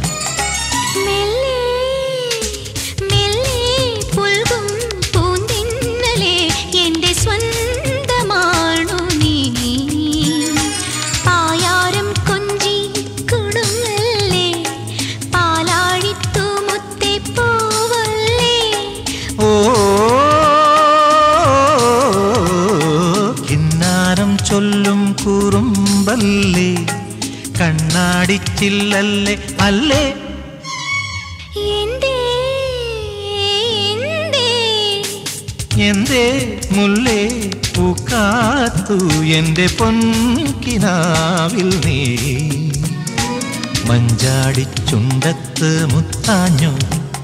ചൊല്ലും കുറുമ്പല്ലേ, കണ്ണാടിച്ചില്ലല്ലേ അല്ലേ? എന്തേ മുല്ലേ പൂക്കാത്തു എന്റെ പൊൻകിനാവിൽ നീ? മഞ്ചാടി ചുണ്ടത്ത് മുത്താഞ്ഞു,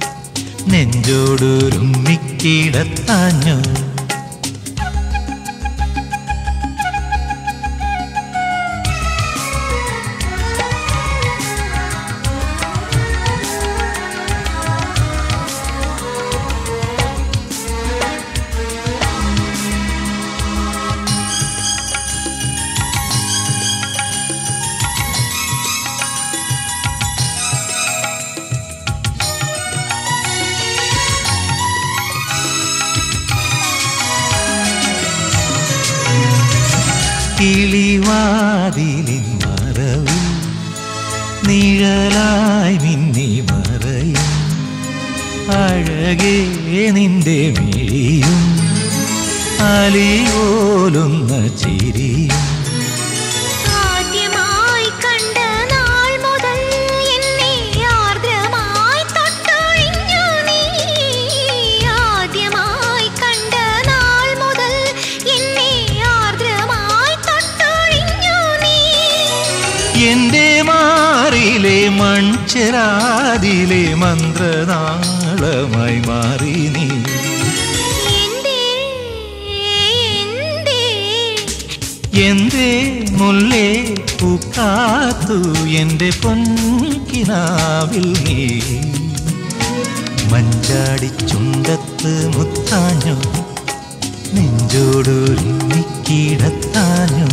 നെഞ്ചോടൊരുമ്മിക്കിടത്താഞ്ഞു. കിളിവാതിലിൻ മറവിൽ നിഴലായി മിന്നി മറയും അഴകേ നിന്റെ മിഴിയും അലിയോലുന്ന ചിരിയും. എന്റെ മാറിലെ മൺചെരാതിലെ മന്ത്രനാളമായി മാറി നീ. എന്തേ മുല്ലേ പൂക്കാത്തു എൻ്റെ പൊൻകിനാവിൽ നീ മഞ്ചാടി ചുണ്ടത്ത് മുത്താഞ്ഞു നെഞ്ചോടൊരുങ്ങിക്കിടത്താഞ്ഞു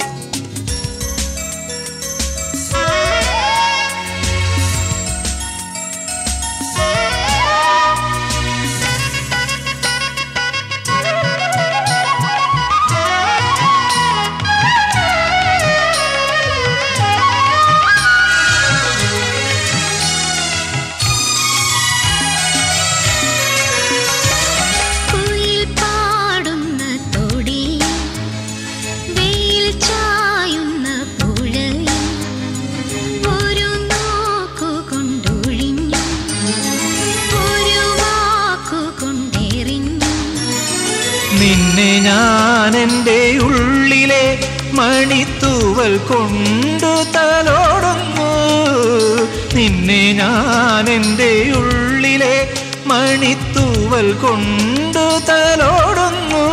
നിന്നെ ഞാൻ എൻ്റെ ഉള്ളിലെ മണിത്തൂവൽ കൊണ്ടു തലോടുന്നു നിന്നെ ഞാൻ എൻ്റെ ഉള്ളിലെ മണിത്തൂവൽ കൊണ്ടു തലോടുന്നു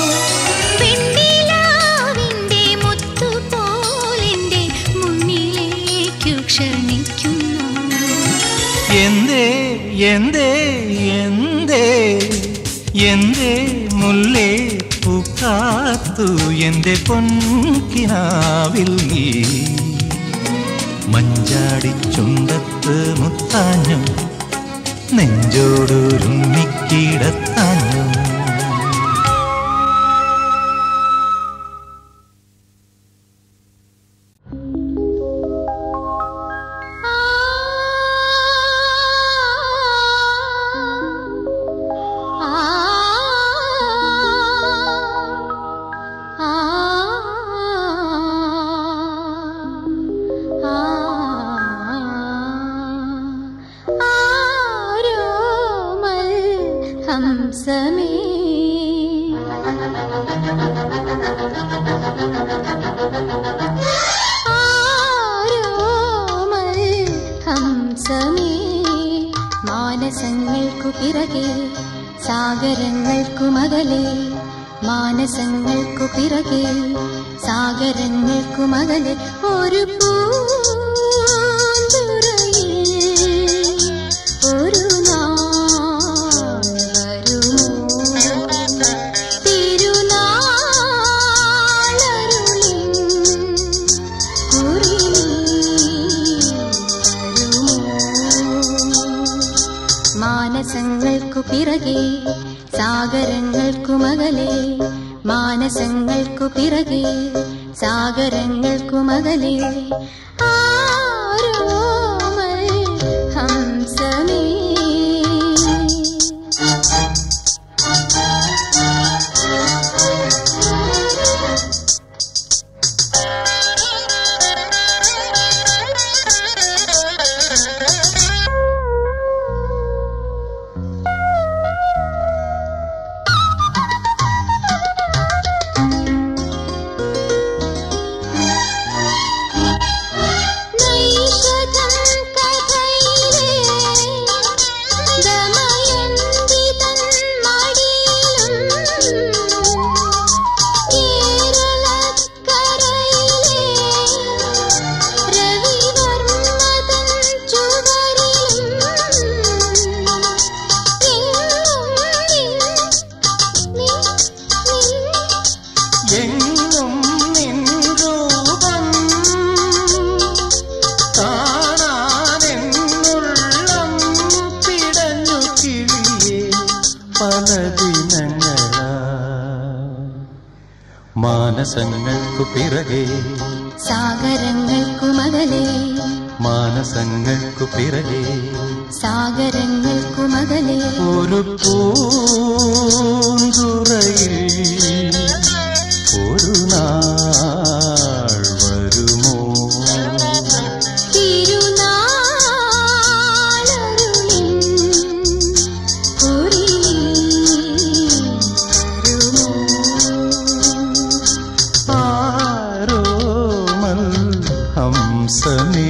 വെണ്ണിലാവിൻ്റെ മുത്തുപോലെൻ്റെ മുന്നിലേക്കു ക്ഷണിക്കുന്നു എന്തേ എന്തേ എന്തേ എന്തേ മുല്ലേ പൂക്കാത്തു എൻ്റെ പൊൻകിനാവിൽ നീ മഞ്ചാടി ചുണ്ടത്ത് മുത്താഞ്ഞു നെഞ്ചോടൊരുങ്ങിക്കിടത്താഞ്ഞു ഹംസമേ ആരോമൽ ഹംസമേ മാനസങ്ങൾക്കു പിറകെ സാഗരങ്ങൾക്കു മകലെ മാനസങ്ങൾക്കു പിറകെ സാഗരങ്ങൾക്കു മകലെ ഒരു പൂന്തുറയിൽ ഒരു മാനസങ്ങൾക്കു പിറകെ സാഗരങ്ങൾക്കു മകലെ മാനസങ്ങൾക്കു പിറകെ സാഗരങ്ങൾക്കു മകലെ ആരോമൽ ഹംസമേ മാനസങ്ങൾക്കു പിറകെ സാഗരങ്ങൾക്കു മകലെ മാനസങ്ങൾക്കു പിറകെ സാഗരങ്ങൾക്കു മകലെ ഒരു പൂന്തുറയിൽ ഒരു നാൾ വരുമോ ഹംസമേ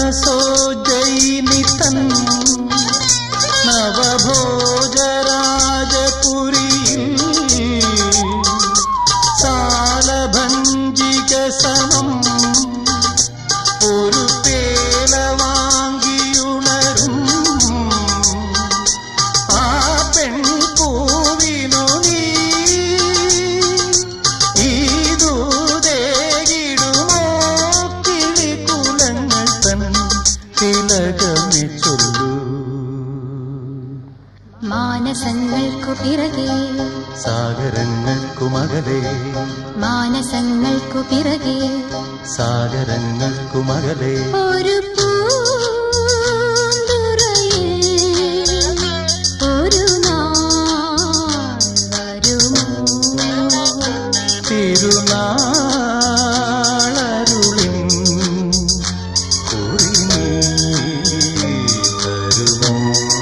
മനസോ ജൈനിതൻ നവഭോജരാജപുരിയിൽ സാലഭഞ്ജിക സമം ഒരു പേല വാങ്ങിയുണരും ആ പെൺപൂവിനു നീ ഈദൂതേകിടുമോ കിളികുലങ്ങൾ തൻ തിലകമേ ചൊല്ലൂ. മാനസങ്ങൾക്കു പിറകെ സാഗരങ്ങൾക്കു മകളെ മാനസങ്ങൾക്കു പിറകെ സാഗരങ്ങൾക്കു മകളെ ഒരു പൂന്തുറയിൽ ഒരു നാൾ വരുമോ തിരുനാളരുളിൻ കുറി നീ തരുമോ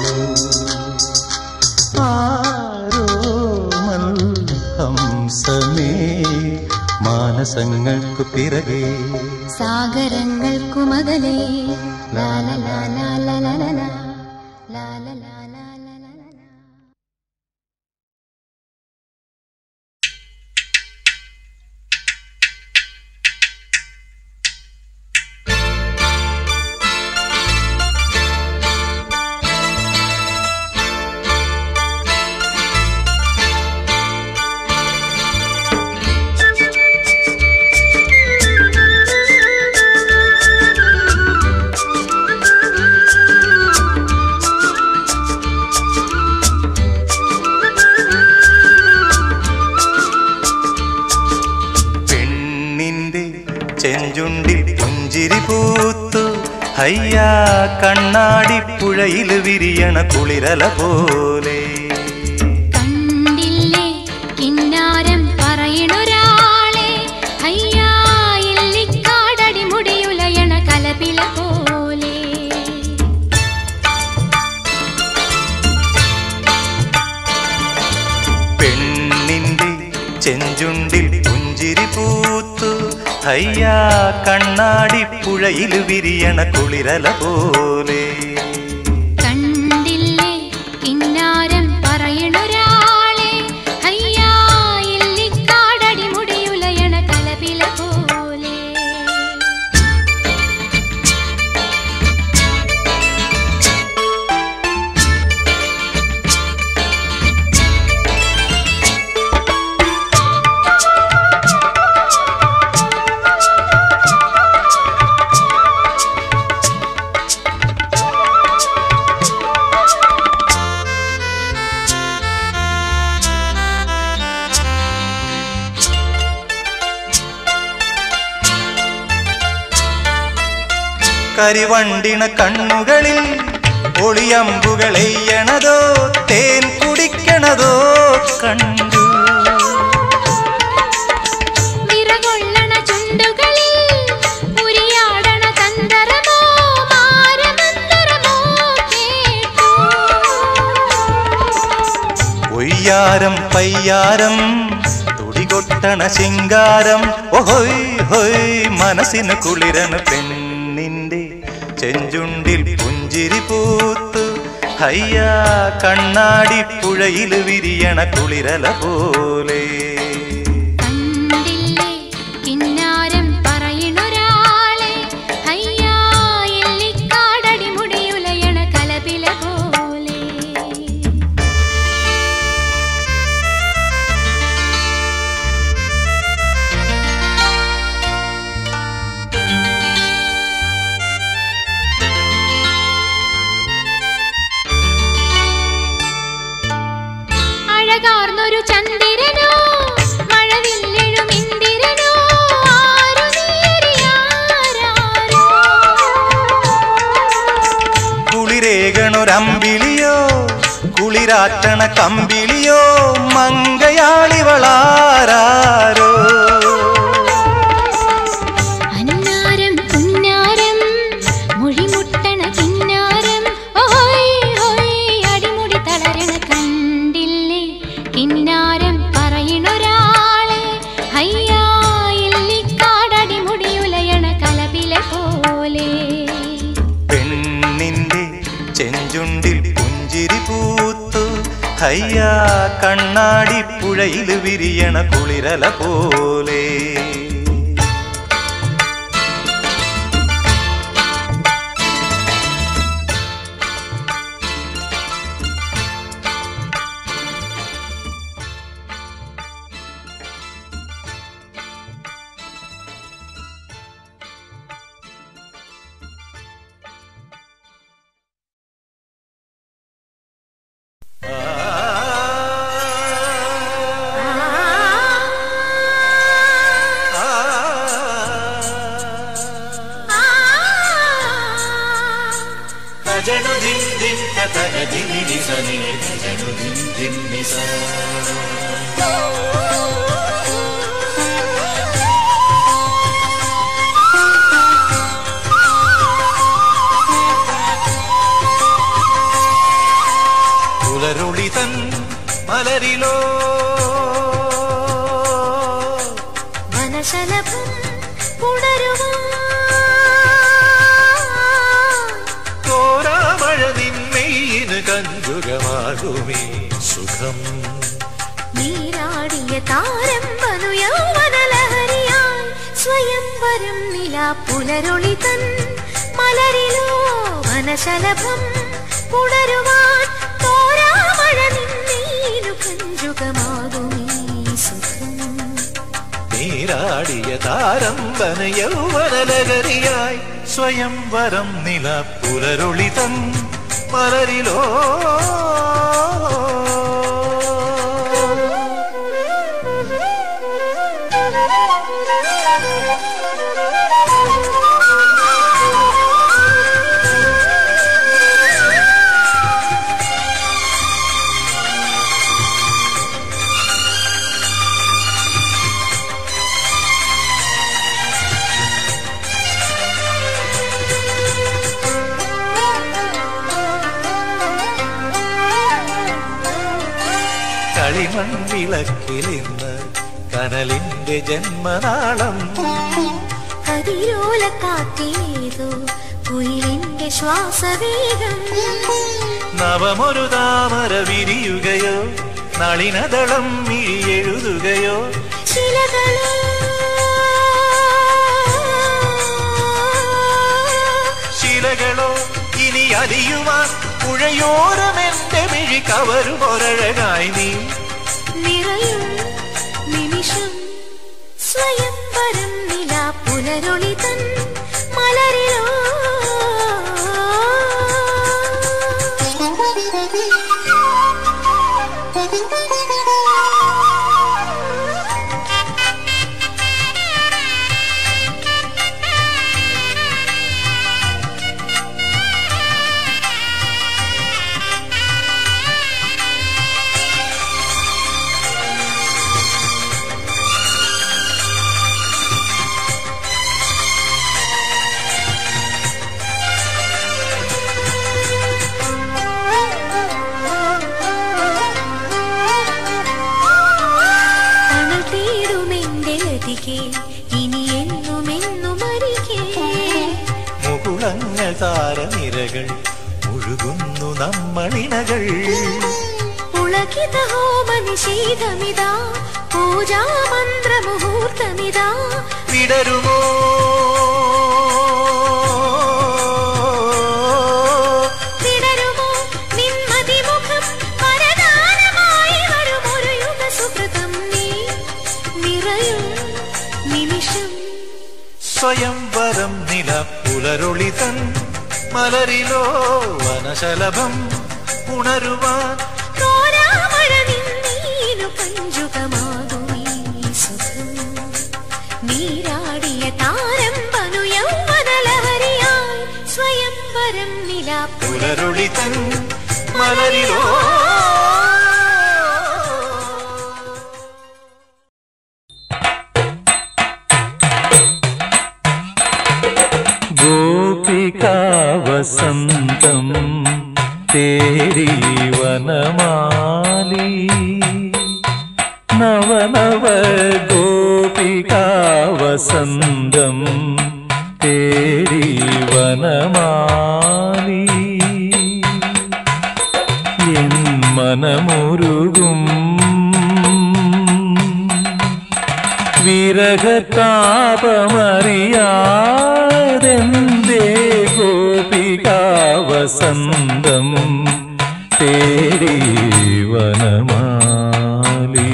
ആരോമൽ ഹംസമേ മാനസങ്ങൾക്കു പിറകെ സാഗരങ്ങൾക്കു മകളെ ലാല ലാല ലാല ലാല ലാല ലാല ലാല. ചെഞ്ചുണ്ടിൽ പുഞ്ചിരി പൂത്തു ഹയ്യാ കണ്ണാടി പുഴയിൽ വിരിയണ കുളിരല പോലെ കണ്ടില്ലേ കിന്നാരം പറയണൊരാളെ ഹയ്യാ ഇല്ലിക്കാടടി മുടിയുലയണ കലപില പോലെ പെണ്ണിന്റെ ചെഞ്ചുണ്ടിൽ പുഞ്ചിരി പൂത്തു ഹയ്യാ കണ്ണാടി പുഴയിൽ വിരിയണ കുളിരല പോലെ കണ്ടില്ലേ കിന്നാരം പറയണൊരാളെ ഹയ്യാ ഇല്ലിക്കാടടി മുടിയുലയണ കലപില പോലെ കരിവണ്ടിണ കണ്ണുകളിൽ ഒളിയമ്പുകളെയ്യണതോ തേൻ കുടിക്കണതോ കണ്ടു വിറകൊള്ളണ ചുണ്ടുകളിൽ ഉരിയാടണ തന്തരമോ മാരമന്തരമോ കേട്ടു ഒയ്യാരം പയ്യാരം തുടികൊട്ടണ ശിങ്കാരം ഓഹോയ് ഹോയ് മനസ്സിന് കുളിരണ് പെണ്ണിന്റെ ചെഞ്ചുണ്ടിൽ പുഞ്ചിരി പൂത്തു ഹയ്യാ കണ്ണാടി പുഴയിൽ വിരിയണ കുളിരല പോലെ കണ്ടില്ലേ കിന്നാരം പറയണൊരാളെ ഹയ്യാ ഇല്ലിക്കാടടി മുടിയുലയണ കലപില പോലെ അഴകാർന്നൊരു ചന്ദ്രനോ മഴവില്ലെഴും ഇന്ദിരനോ ആരു നീയറിയാരോ കുളിരേകണൊരമ്പിളിയോ കുളിരാറ്റണ കമ്പിളിയോ മങ്കയാളിവളാരോ അന്നാരം പുന്നാരം മൊഴിമുട്ടണ കിന്നാരം ഓയ് ഓയ് അടിമുടി തളരണ കണ്ടില്ലേ കിന്നാരം പറയണൊരാളെ ഹയ്യാ ഇല്ലിക്കാടടി മുടിയുലയണ കലപില പോലെ ഹയ്യാ കണ്ണാടി പുഴയിൽ വിരിയണ കുളിരല പോലെ പുലരുളിതൻ മലരിലോ മനശലഭം പുണരുവാൻ തോരാമഴ നിന്മയിന് കഞ്ചുകമാകുമേ സുഖം നീരാടിയ താരം വനുയൗവനലഹരിയായി സ്വയംവരം നിലാ പുലരൊളിതൻ മലരിലോ മനശലഭം പുണരുവാൻ തോരാമഴ നിന്നീനു കഞ്ചുകമാകുമേ സുഖം നീരാടിയ താരംബന യൗവനലഹരിയായി സ്വയംവരം നില പുലരുളിതൻ മലരിലോ കളിമൺവിളക്കിലിന്ന് കനലിന്റെ ജന്മനാളം കതിരോലക്കാറ്റിലേതോ കുയിലിന്റെ ശ്വാസവേഗം നവമൊരു താമര വിരിയുകയോ നളിനദളം മിഴിയെഴുതുകയോ ശിലകളോ ശിലകളോ ഇനി അലിയുവാൻ പുഴയോരമെന്റെ മിഴി കവരുമൊരഴകായി നീ നിറയും നിമിഷം സ്വയംവരം നിലാ പുലരൊളിതൻ മലരിലോ മുകുളങ്ങൾ താരനിരകൾ ഒഴുകുന്നു നമ്മളിണകൾ പുളകിത ഹോമനിശീതമിതാ പൂജാമന്ത്രമുഹൂർത്തമിതാ വിടരുമോ വിടരുമോ നിന്മതിമുഖം വരദാനമായി വരുമൊരു യുഗസുകൃതം നീ നിറയും നിമിഷം സ്വയംവരം നില പുലരൊളിതൻ മലരിലോ വനശലഭം ഉണരുവാൻ തോരാമഴ നിന്നീനു കഞ്ചുകമാകുമീ സുഖം നീരാടിയ താരം വനു യൗവനലഹരിയായി സ്വയംവരം നിലാ പുലരൊളിതൻ മലരിലോ വസന്തം തേരി വനമാലി നവനവ ഗോപികാ വസന്തം തേരി വനമാലി എൻ മനമുരുകും വിരഹതാപമറിയാതെന്തേ ഗോപികാവസന്തം തേടി വനമാലി.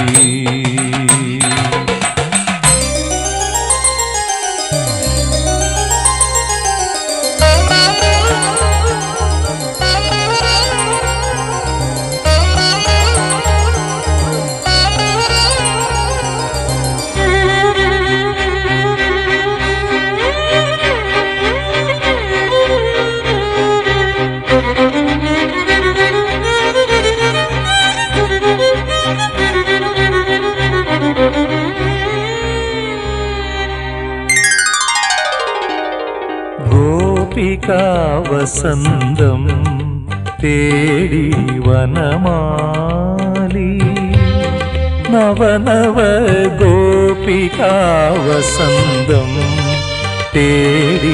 ഗോപികാവസന്തം തേടി വനമാലി. നവനവ ഗോപികാവസന്തം തേടി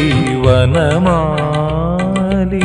വനമാലി.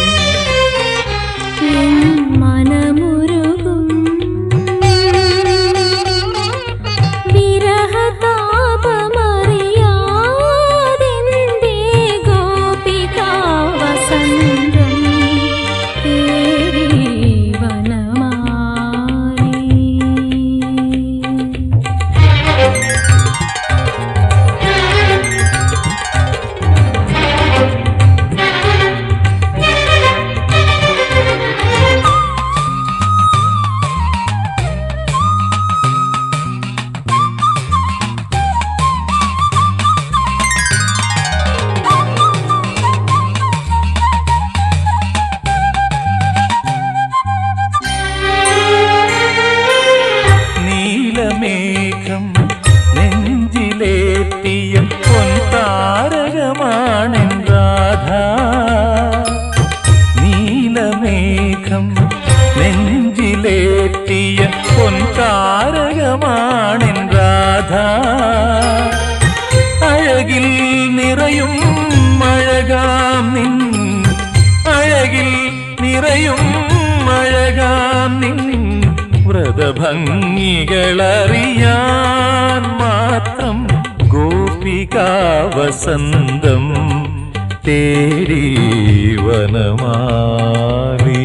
നീലമേഘം നെഞ്ചിലേറ്റിയ പൊൻതാരകമാണെൻ രാധ. നീലമേഘം നെഞ്ചിലേറ്റിയ പൊൻതാരകമാണെൻ രാധ. അഴകിൽ നിറയും അഴകാം നിൻ, അഴകിൽ നിറയും അഴകാം നിൻ വ്രതഭംഗികളറിയാൻ മാത്രം ഗോപികാവസന്തം തേടി വനമാലി.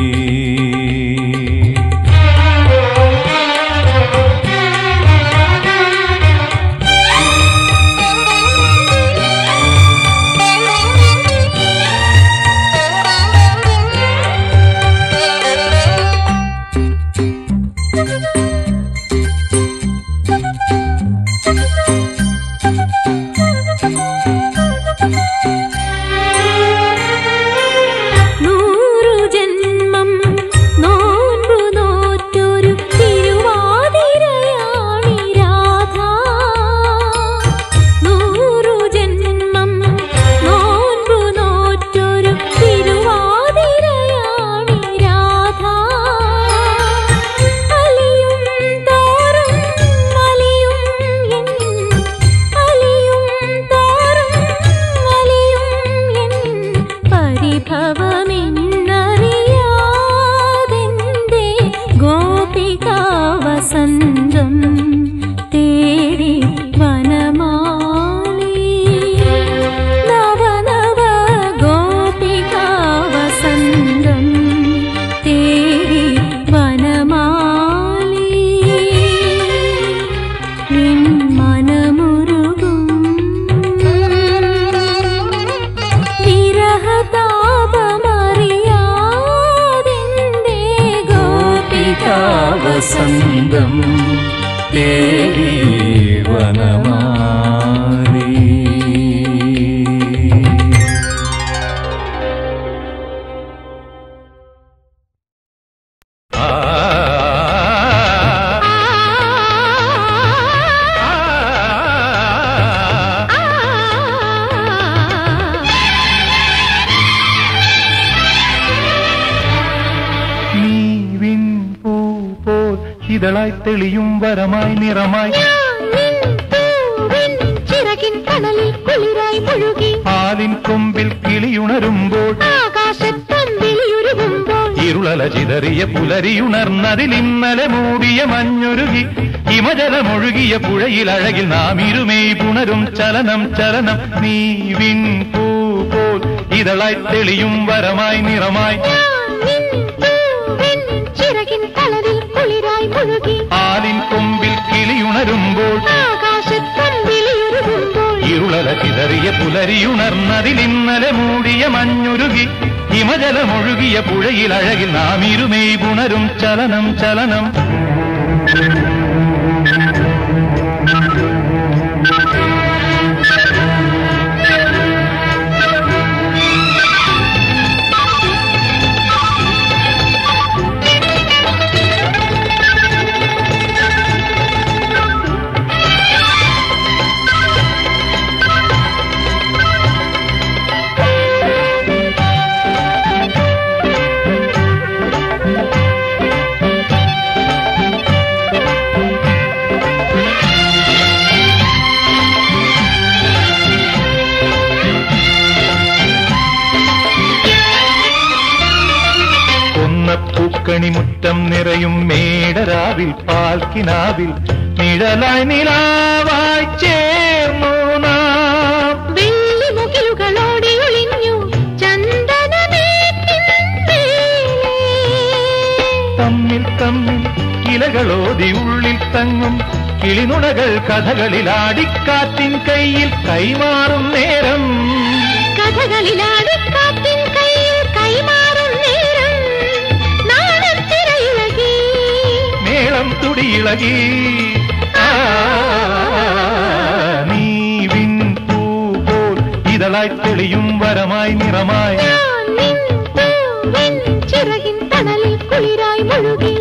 വസന്തം തേടി വനമാലി. ഇതളായി തെളിയും വരമായി നിറമായി ചിറകിൻ കടലിൽ കുളിരായി മുഴുകി ആലിൻ കൊമ്പിൽ കിളിയുണരുമ്പോൾ ആകാശത്തമ്പിളിയുരുകുമ്പോൾ ഇരുൾ ഇരുളല ചിതറിയ പുലരിയുണർന്നതിൽ ഇന്നലെ മൂടിയ മഞ്ഞുരുകി ഹിമജലമൊഴുകിയ പുഴയിൽ അഴകിൽ നാം ഇരുമേയ് പുണരും ചലനം ചലനം നീ വിൻ പൂ പോൽ ഇതളായി തെളിയും വരമായി നിറമായി ആലിൻ കൊമ്പിൽ കിളിയുണരുമ്പോൾ ഇരുളല ചിതറിയ പുലരിയുണർന്നതിൽ ഇന്നലെ മൂടിയ മഞ്ഞുരുകി ഹിമജലമൊഴുകിയ പുഴയിൽ അഴകിൽ നാം ഇരുമേയ് പുണരും ചലനം ചലനം പൂക്കണിമുറ്റം നിറയും മേടരാവിൽ പാൽക്കിനാവിൽ നിഴലായി നിലാവായി ചേർന്നു നാം വെള്ളിമുകിലുകളോടെ ഒളിഞ്ഞു തമ്മിൽ തമ്മിൽ ഇലകളോതി ഉള്ളിൽ തങ്ങും കിളിനുണകൾ കഥകളിലാടിക്കാറ്റിൻ കയ്യിൽ കൈമാറും നേരം കഥകളിലാടിക്കാറ്റിൻ കയ്യിൽ കൈമാറും നേരം മേളം തുടിയിളകി നീ വിൻ പൂ പോൽ ഇതളായി തെളിയും വരമായി നിറമായി ചിറകിൻ തണലിൽ കുളിരായി മുഴുകി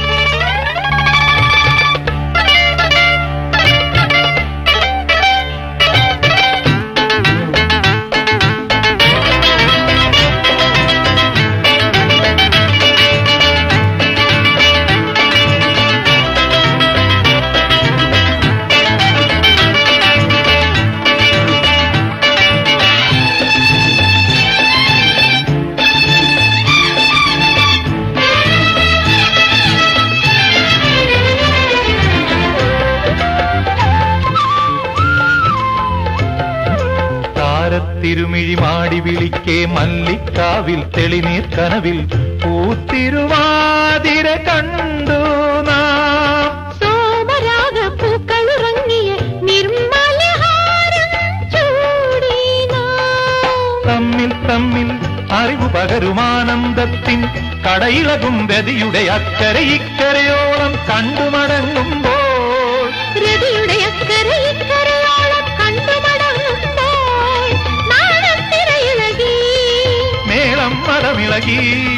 തിരുമിഴി മാടി വിളിക്കേ മല്ലിക്കാവിൽ തെളിനീർ കനവിൽ പൂത്തിരുവാതിര കണ്ടു നാം സോമരാഗ പൂക്കളുറങ്ങിയ നിർമ്മലഹാരം ചൂടി തമ്മിൽ തമ്മിൽ അറിവു പകരുമാനന്ദത്തിൻ കടയിളകും രതിയുടെ അക്കരെ ഇക്കരയോളം കണ്ടുമടങ്ങുമ്പോൾ രതിയുടെ അക്കരെ ഇക്കരയോളം കണ്ടുമടങ്ങുമ്പോൾ മേളം മലമിളകി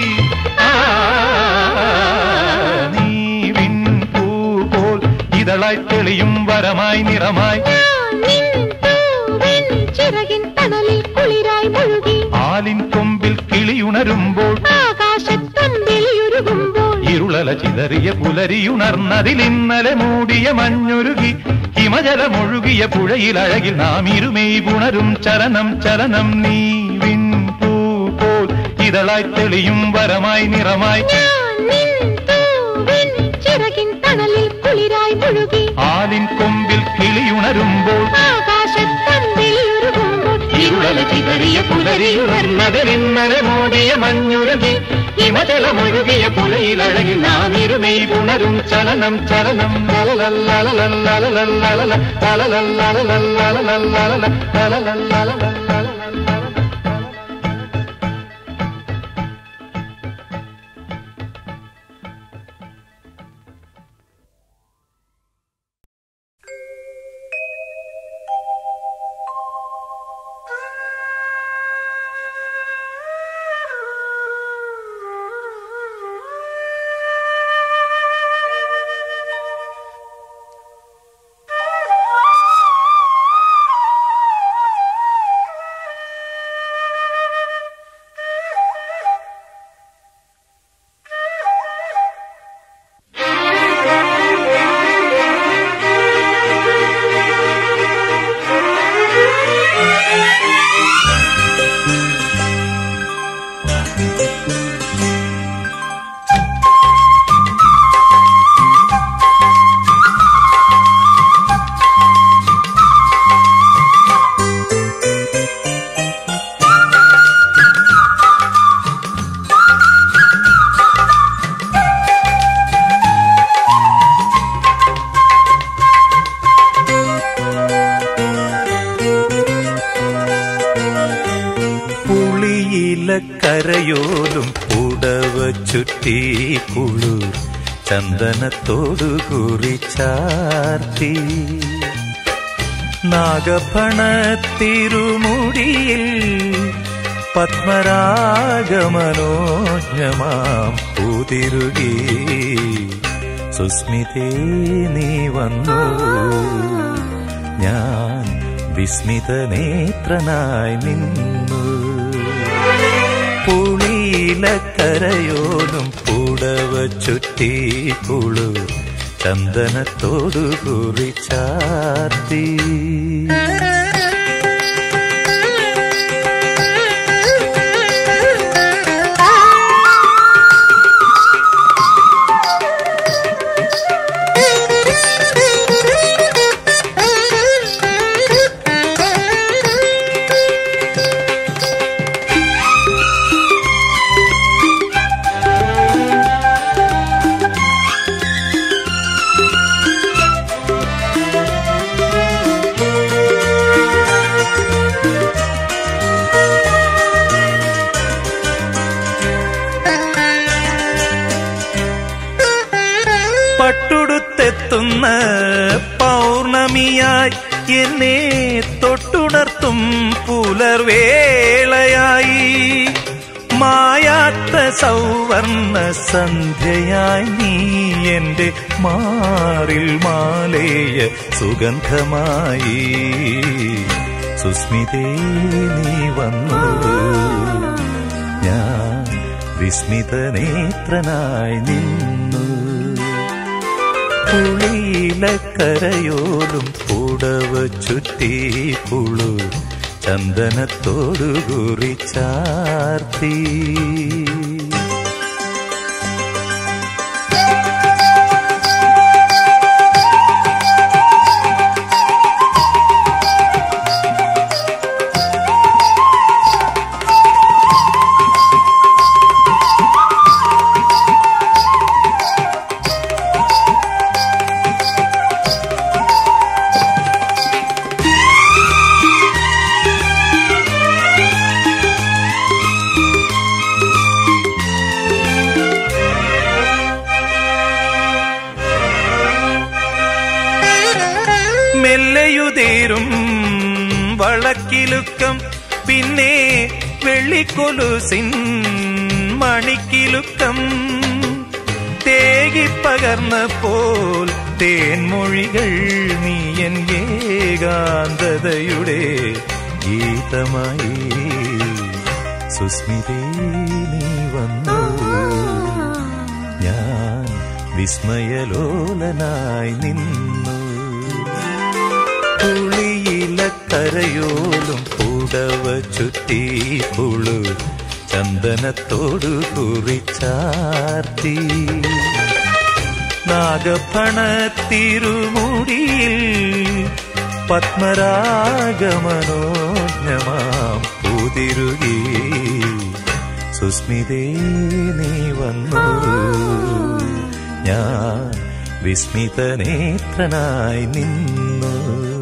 നീ വിൻ പൂ പോൽ ഇതളായി തെളിയും വരമായി നിറമായി ചിറകിൻ തണലിൽ കുളിരായി മുഴുകി ആലിൻ കൊമ്പിൽ കിളിയുണരുമ്പോൾ ആകാശത്തമ്പിളിയുരുകുമ്പോൾ ഇരുളല ചിതറിയ പുലരിയുണർന്നതിൽ ഇന്നലെ മൂടിയ മഞ്ഞുരുകി ഹിമജലമൊഴുകിയ പുഴയിൽ അഴകിൽ നാം ഇരുമേയ് പുണരും ചലനം ചലനം നീ വിൻ ഇതളായി തെളിയും വരമായി നിറമായി ചിറകിൻ തണലിൽ കുളിരായി മുഴുകി ആലിൻ കൊമ്പിൽ കിളിയുണരുമ്പോൾ ആകാശത്തമ്പിളിയുരുകുമ്പോൾ ഇരുളല ചിതറിയ പുലരിയുണർന്നതിൽ ഇന്നലെ മൂടിയ മഞ്ഞുരുകി ഹിമജലമൊഴുകിയ പുഴയിൽ അഴകിൽ നാം ഇരുമേയ് പുണരും ചലനം ചലനം കരയോലും പുടവ ചുറ്റി കുളിർ ചന്ദനത്തോടു കുറിച്ചാർത്തി നാഗഫണത്തിരുമുടിയിൽ പത്മരാഗമനോജ്ഞമാം പൂതിരുകി സുസ്മിതേ നീ വന്നു ഞാൻ വിസ്മിതനേത്രനായി നിന്നു പുളിയിലക്കരയോലും പുടവ ചുറ്റി കുളിർ ചന്ദനത്തോടു കുറിച്ചാർത്തി പട്ടുടുത്തെത്തുന്ന പൗർണമിയായി എന്നെ തൊട്ടുണർത്തും പുലർവേളയായി മായാത്ത സൗവർണ സന്ധ്യയായി നീ എന്റെ മാറിൽ മാലേയ സുഗന്ധമായി സുസ്മിതേ നീ വന്നു ഞാൻ വിസ്മിതനേത്രനായി നിന്നു പുളിയിലക്കരയോലും പുടവ ചുറ്റി കുളിർ ചന്ദനത്തോടു കുറിച്ചാർത്തി മെല്ലയുതേരും വളക്കിലുക്കം പിന്നെ വെള്ളിക്കൊലുസിൻ മണിക്കിലുക്കം തേകിപ്പകർന്ന പോൽ തേൻമൊഴികൾ നീ എൻ ഏകാന്തതയുടെ ഗീതമായി സുസ്മിതേ നീ വന്നു ഞാൻ വിസ്മയലോലനായി നിന്നു പുളിയിലക്കരയോലും പുടവ ചുറ്റി കുളിർ ചന്ദനത്തോടു കുറിച്ചാർത്തി നാഗഫണത്തിരുമുടിയിൽ പത്മരാഗമനോജ്ഞമാം പൂതിരുകി സുസ്മിതേ നീ വന്നു ഞാൻ വിസ്മിതനേത്രനായി നിന്നു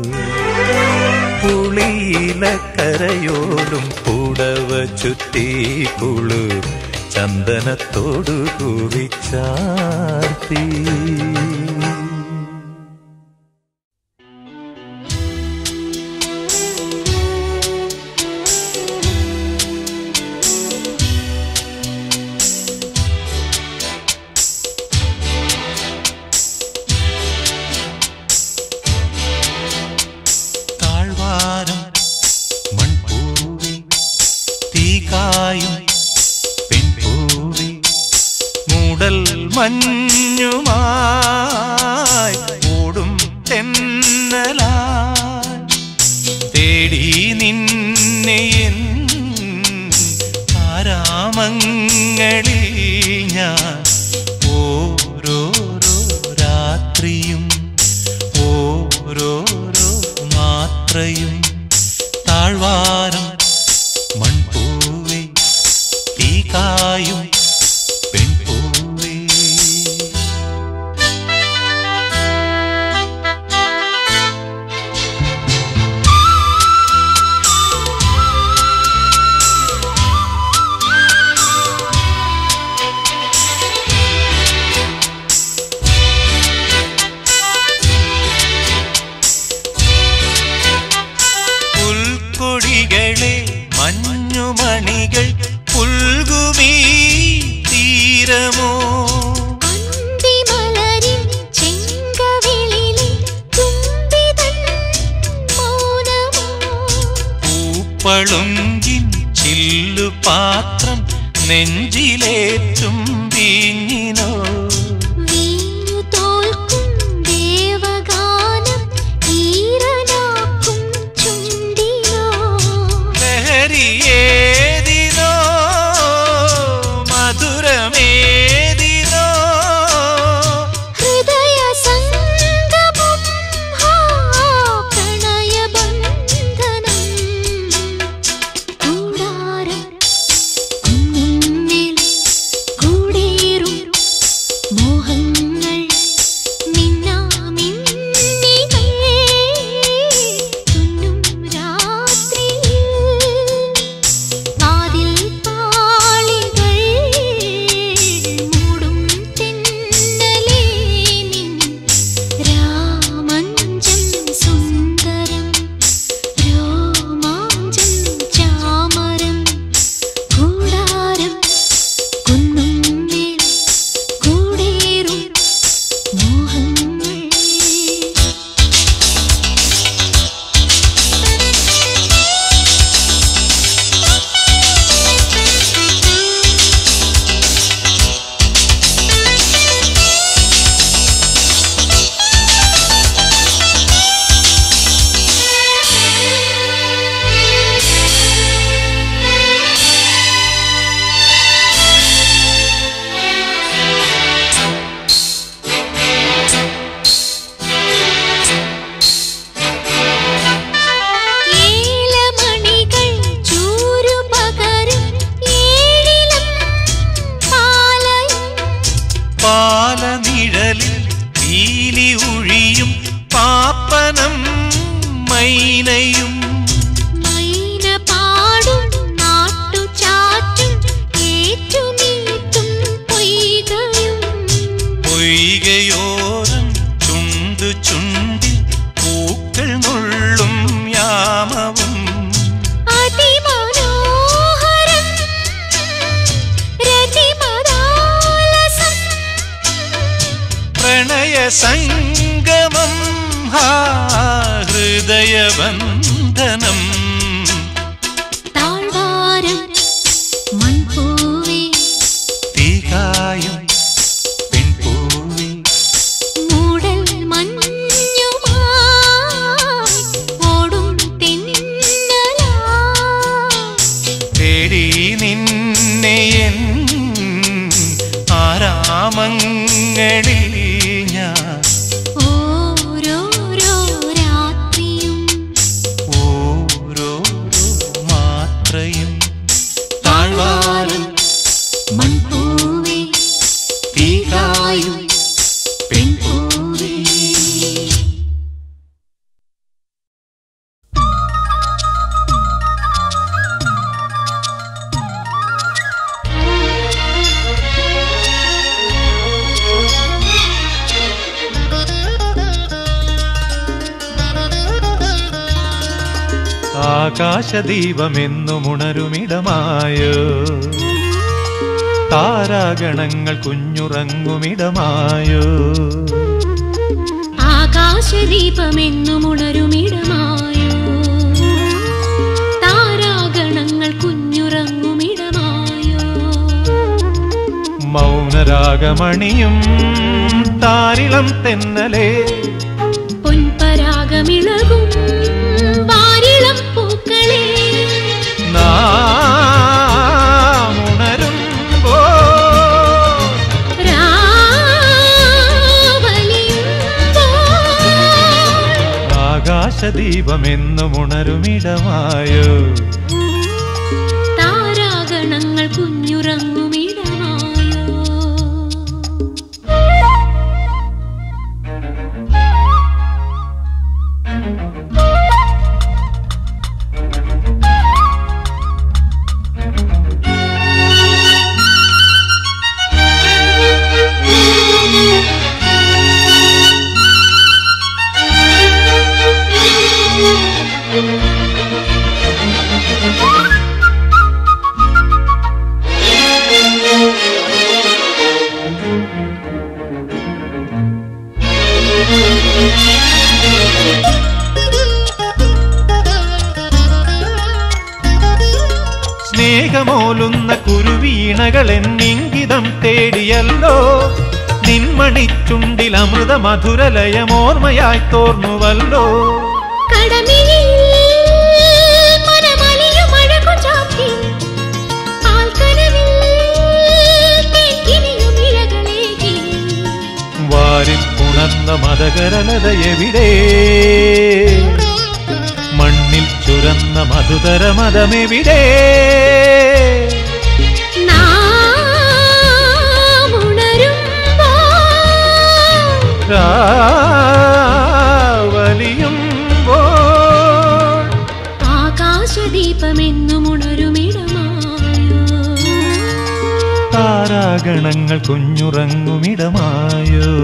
പുളിയിലക്കരയോലും പുടവ ചുറ്റി കുളിർ ചന്ദനത്തോടു കുറിച്ചാർത്തി മഞ്ഞുമായി ഓടും തെന്നലായി തേടി നിന്നെ എൻ ആരാമങ്ങളിൽ ഞാൻ ഓരോരോ രാത്രിയും ഓരോരോ മാത്രയും താഴ്വാരം മൺപൂവേ തീകായും പുൽകുമീ തീരമോ അന്തിമലരിൻ ചെങ്കവിളിലെ തുമ്പിതൻ മൗനമോ പൂപ്പളുങ്കിൻ ചില്ലുപാത്രം നെഞ്ചിലേറ്റും വീഞ്ഞിനോ വീഞ്ഞു തോൽക്കും ദേവഗാനം ഈറനാക്കും ചുണ്ടിനോ ലഹരിയേതിനോ മധുരമേതിനോ ഹൃദയ സംഗമം ഹാ പ്രണയബന്ധനം കൂടാരം കുന്നിന്മേൽ കൂടേറും മോഹങ്ങൾ മിന്നാമിന്നികൾ തുന്നും രാത്രിയിൽ വാതിൽ പാളികൾ മൂടും തെന്നലേ നിൻ രാമഞ്ചം സുന്ദരം രോമാഞ്ചം ചാമരം കൂടാരം കുന്നുമ്മേൽ കൂടേറും മോഹങ്ങൾ ഏലമണികൾ ചൂരുപകരും ഏഴിലം പാലയും പാലനിഴലിൽ പീലി ഉഴിയും പാപ്പനം മൈനയും മൈന പാടും നാട്ടുചാറ്റും ഏറ്റുനീട്ടും പൊയ്കയും പൊയ്കയോരം ചുണ്ടു ചുണ്ടിൽ പൂക്കൾ നുള്ളും യാമവും അതിമനോഹരം രതിമദാലസം പ്രണയ സംഗമം ഹാ ഹൃദയബന്ധനം താഴ്വാരം മൺപൂവേ തീകായും പെൺപൂവി മൂടൽ മഞ്ഞുമായി ഓടും തെന്നലായി തേടി നിന്നെ എൻ ആരാമങ്ങളിൽ ഞാൻ ഓരോരോ രാത്രിയും ഓരോ മാത്രയും താഴ്വാരം മൺപൂവേ തീകായും പെൺപൂവേ ആകാശദീപമെന്നുമുണരുമിടമായോ താരാഗണങ്ങൾ കുഞ്ഞുറങ്ങുമിടമായോ ആകാശദീപമെന്നുമുണരുമിടമായോ താരാഗണങ്ങൾ കുഞ്ഞുറങ്ങുമിടമായോ മൗനരാഗമണിയും താരിളം തെന്നലേ പൊൻപരാഗമിളകും വാരിളം പൂക്കളെ നാം ഉണരുമ്പോ രാവലിയുമ്പോൾ ആകാശദീപമെന്നുമുണരുമിടമായോ താരാഗണങ്ങൾ കുഞ്ഞുറങ്ങുമിടമായോ വീണകൾ എന്നിംഗിതം തേടിയല്ലോ നിൻമണിച്ചുണ്ടിൽ അമൃത മധുരലയമോർമ്മയായി തോർന്നുവല്ലോ വാരിപ്പുണർന്ന മതകരലത എവിടെ മണ്ണിൽ ചുരന്ന മധുതര മതമെവിടെ വലിയുമ്പോൾ ആകാശദീപമെന്നും ഉണരുമിടമായോ താരാഗണങ്ങൾ കുഞ്ഞുറങ്ങുമിടമായോ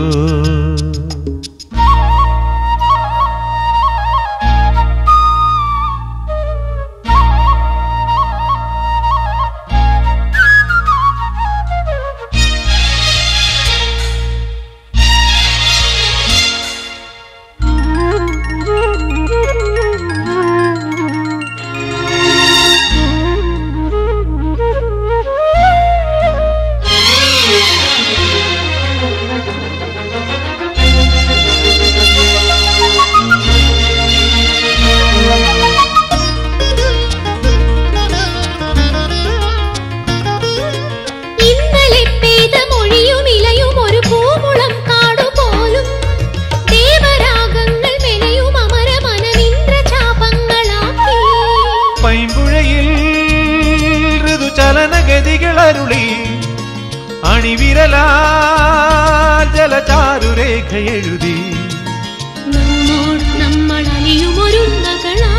അണിവിരലാൽ ജലചാരുരേഖ എഴുതി നമ്മോട് നമ്മൾ അലിയുമൊരുന്നകളാ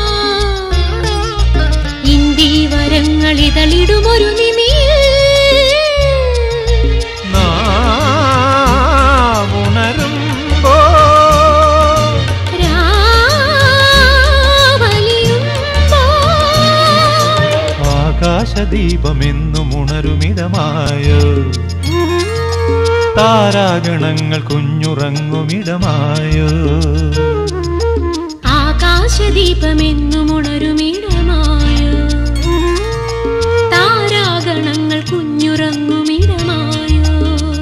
ഇന്ദീവരങ്ങളിതളിടുമൊരു നിമിയിൽ നാം ഉണരുമ്പോ ആകാശദീപമെന്നും ഉണരുമിടമായോ താരാഗണങ്ങൾ കുഞ്ഞുറങ്ങുമിടമായോ ആകാശദീപമെന്നും ഉണരുമിടമായോ താരാഗണങ്ങൾ കുഞ്ഞുറങ്ങുമിടമായോ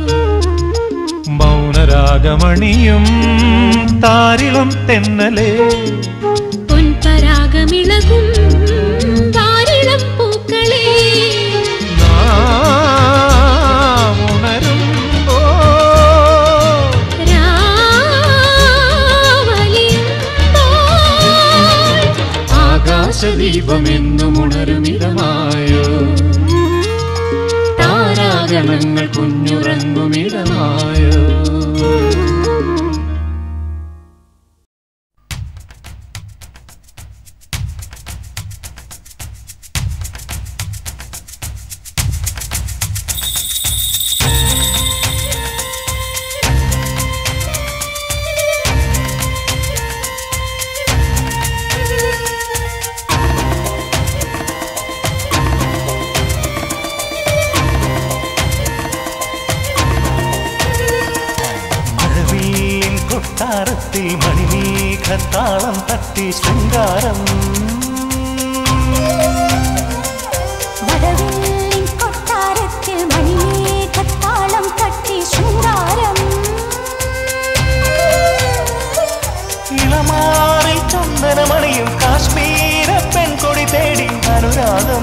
മൗനരാഗമണിയും താരിളം തെന്നലേ പൊൻപരാഗമിളകും താരിളം പൂക്കളേ ആകാശദീപമെന്നും ഉണരുമിടമായോ താരാഗണങ്ങൾ കുഞ്ഞുറങ്ങുമിടമായോ കൊട്ടാരത്തിൽ മണിമേഘത്താളം തട്ടി ശൃംഗാരം വടവില്ലിൻ കൊട്ടാരത്തിൽ മണിമേഘത്താളം തട്ടി ശൃംഗാരം ഇളമാറിൽ ചന്ദനമണിയും കാശ്മീര പെൺകൊടി തേടി അനുരാഗം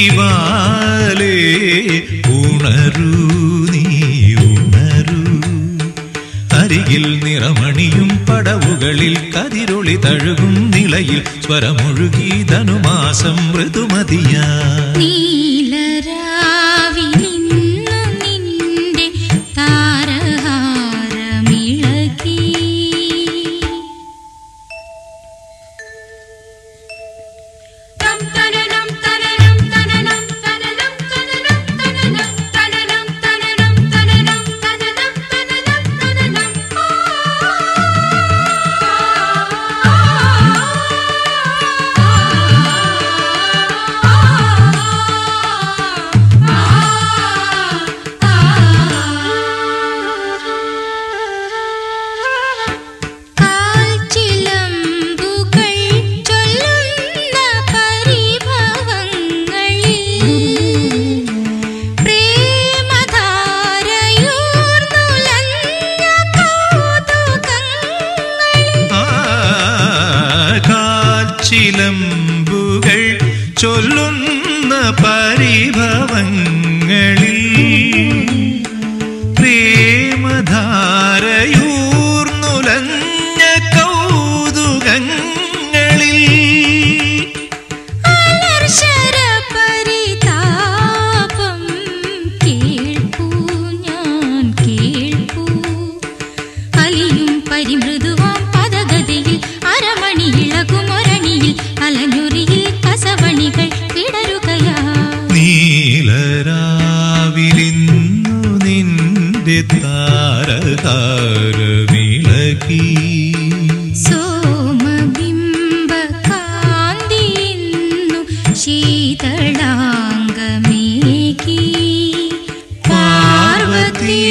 ശ്രീവാലേ ഉണരൂ നീ ഉണരൂ അരികിൽ നിറമണിയും പടവുകളിൽ കതിരൊളി തഴുകും നിളയിൽ സ്വരമൊഴുകി ധനുമാസം മൃദുമതിയാ ചിലമ്പുകൾ ചൊല്ലുന്ന പരിഭവങ്ങളിൽ പ്രേമധാരയൂർന്നുലഞ്ഞ കൗതുകങ്ങളിൽ പരിമൃദുവാം പദഗതിയിൽ അരമണി ഇളകുമൊരണിയിൽ അലഞ്ഞുറിയിൽ കസവണികൾ വിടരുകയാ നീലരാവിലിന്നു നിന്റെ താരതാരമിളകി സോമബിംബ കാന്തിന്നു ശീതളാംഗമേകി പാർവതി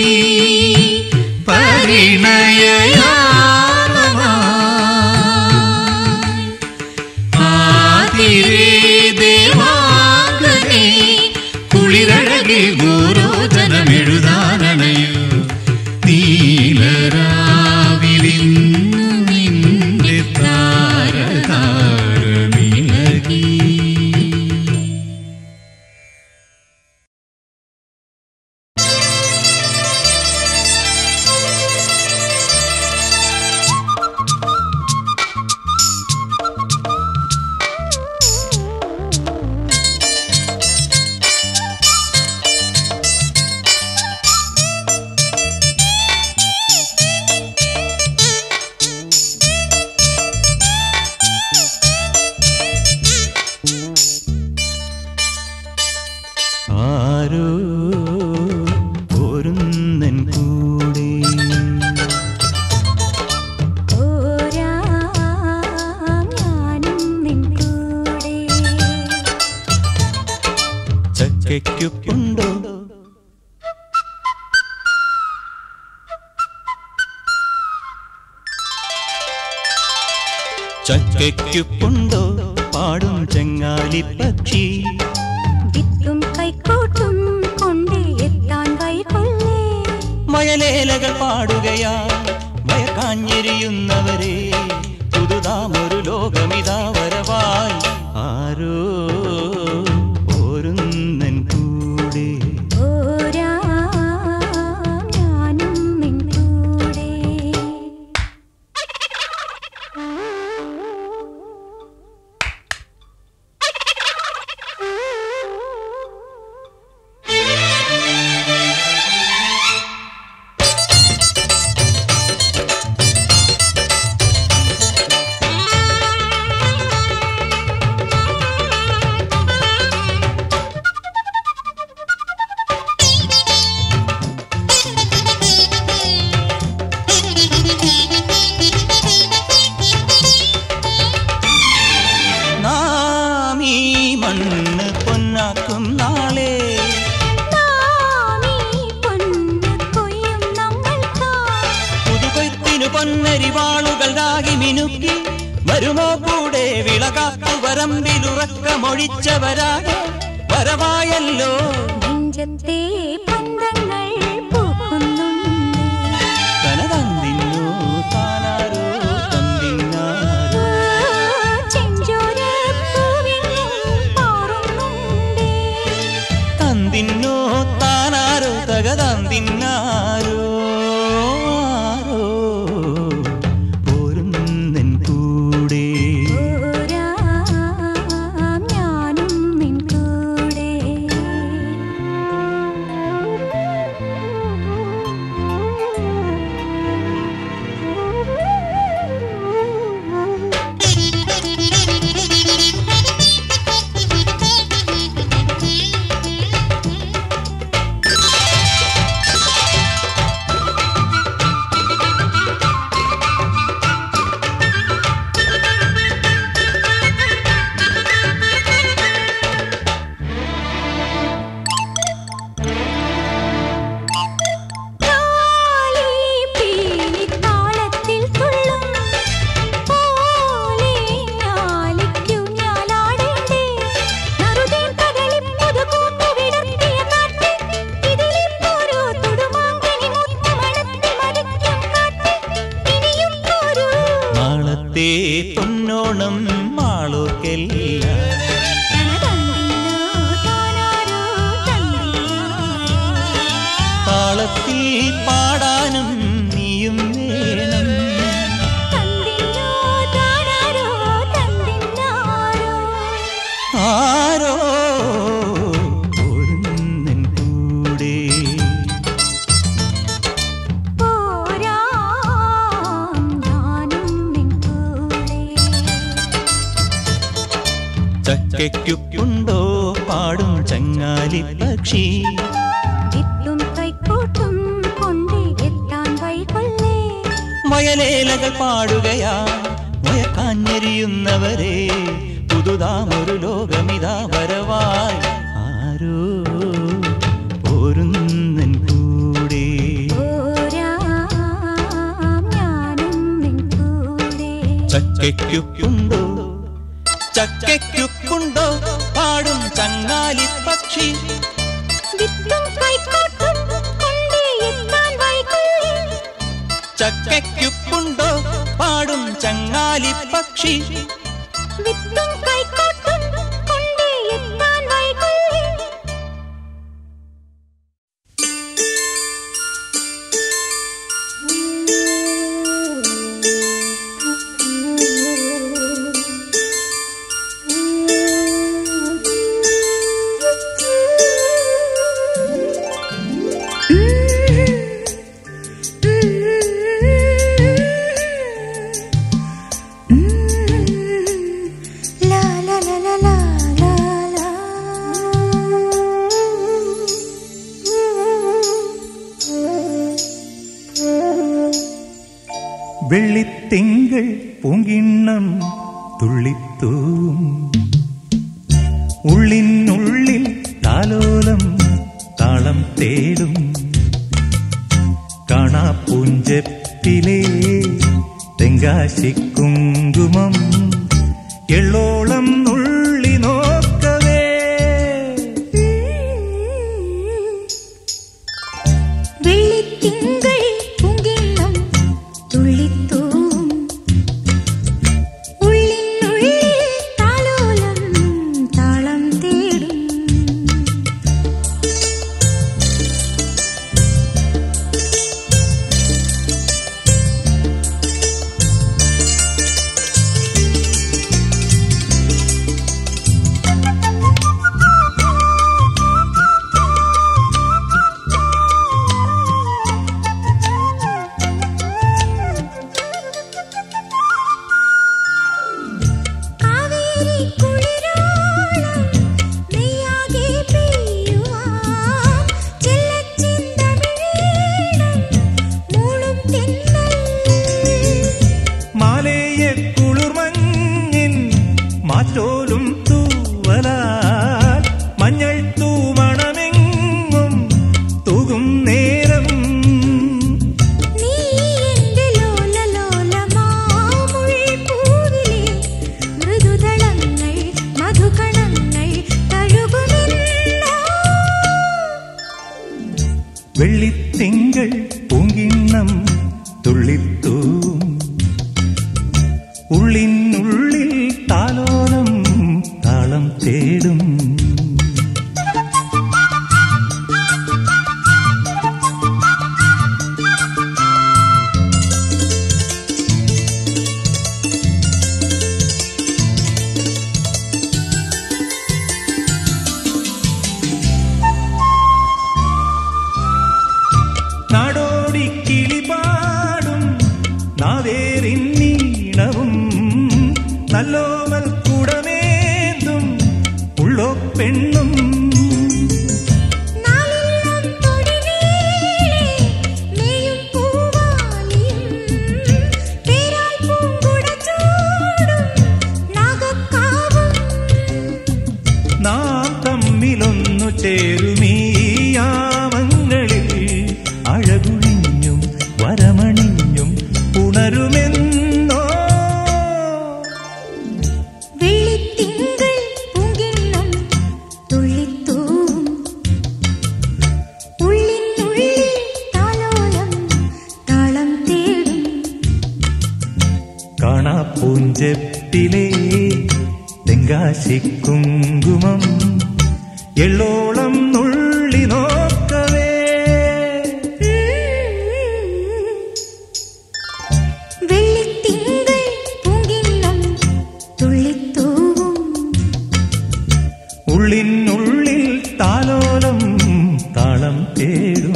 ഗോരോധനമെഴുതാനണയു നീലരാവിലിന്നു നിന്റെ താരതാരമിളകി ആരോ ഒരുന്നൻ കൂടെ ചക്കയ്ക്കുണ്ടോ ചക്കയ്ക്കുണ്ടോ പാടും ചെങ്ങാലി പക്ഷി കൈക്കോട്ടും കൊണ്ടേ എത്താൻ വൈകൊള്ളേ മയലേലകൾ പാടുകയാ വയക്കാഞ്ഞെരിയുന്നവരെ പുതുതാമൊരു ലോകമിതാ വരവായി ആരോ ഒരുന്നൻ കൂടെ ഞാനും നിൻ കൂടെ മണ്ണ് പൊന്നാക്കും നാളെ പുതുകൊയ്ത്തിനു പൊന്നരിവാളുകൾ രാഗി മിനുക്കി വരുമോ കൂടെ വിളകാത്തു വരമ്പിലുറക്കമൊഴിച്ചവരാകെ വരവായല്ലോ നെഞ്ചത്തെ പന്തങ്ങൾ പൂക്കുന്നുണ്ട് തനതന്നിന്നു താനാരോ തന്നിന്നാരോ ചെഞ്ചോര പൂവിനും പാറുന്നുണ്ടേ തനതന്തിന്നോ താനാരോ തകതന്തിന്നാരോ ആരോ പോരുന്നെൻ കൂടെ ഞാനും നിൻ കൂടെ. പൊന്നോണം മാളോർക്കെല്ല താളത്തിൽ പാടാനും നീയും വേണം. ആരോ പോരുന്നെൻ കൂടെ ചക്കയ്ക്കുണ്ടോ പാടും ചങ്ങാലി പക്ഷി മയലേലകൾ പാടുകയാ മയക്കാഞ്ഞെരിയുന്നവരെ പുതുതാമൊരു ലോകമിതാ വരവായി. ആരോ പോരുന്നെൻ കൂടെ ചക്കയ്ക്കുണ്ടോ ചക്കയ്ക്കുണ്ടോ പാടും ചങ്ങാലി പക്ഷി ചക്കയ്ക്കുണ്ടോ പാടും ചങ്ങാലി പക്ഷി വെള്ളിത്തിങ്കൾ പൂങ്കിണ്ണം തുള്ളിത്തൂം ഉള്ളിനുള്ളിൽ താലോലം താളം തേടും കാണാപ്പൂഞ്ചപ്പിലെ തെങ്കാശിക്കുങ്കുമം എള്ളോളം നുള്ളി നോക്കവേ വെള്ളിത്തിങ്കൾ പൂങ്കിണ്ണം തുള്ളിത്തൂം ഉള്ളിനുള്ളിൽ താലോലം താളം തേടും മാറ്റോലും തൂവലാൽ മഞ്ഞൾ തൂമണമെങ്ങും തൂകും നേരം നീ എന്റെ ലോല ലോലമാമുൾപൂവിലെ മൃദുദളങ്ങൾ മധുകണങ്ങൾ തഴുകുമെന്നോ വെള്ളിത്തിങ്കൾ പൂങ്കിണ്ണം തുള്ളിത്തൂം ഉള്ളിനുള്ളിൽ താലോലം താളം തേടും നല്ലോമൽ കുടമേന്തും ഉള്ളോ പെണ്ണും നാം തമ്മിലൊന്നു ചേരുമീയാമങ്ങളിൽ അഴകുഴിഞ്ഞും വരമണിഞ്ഞും ഉണരുമെന്നോ വെള്ളിത്തിങ്കൾ പൂങ്കിണ്ണം തുള്ളിത്തൂവും ഉള്ളിനുള്ളിൽ താലോലം താളം തേടും കാണാപ്പൂഞ്ചെപ്പിലേ തെങ്കാശിക്കുങ്കുമം എള്ളോളം നുള്ളി നോക്കവേ വെള്ളിത്തിങ്കൾ പൂങ്കിണ്ണം തുള്ളിത്തൂവും ഉള്ളിനുള്ളിൽ താലോലം താളം തേടും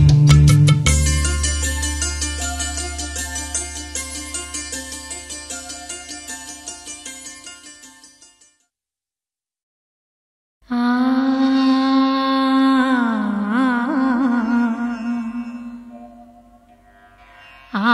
ആ ആ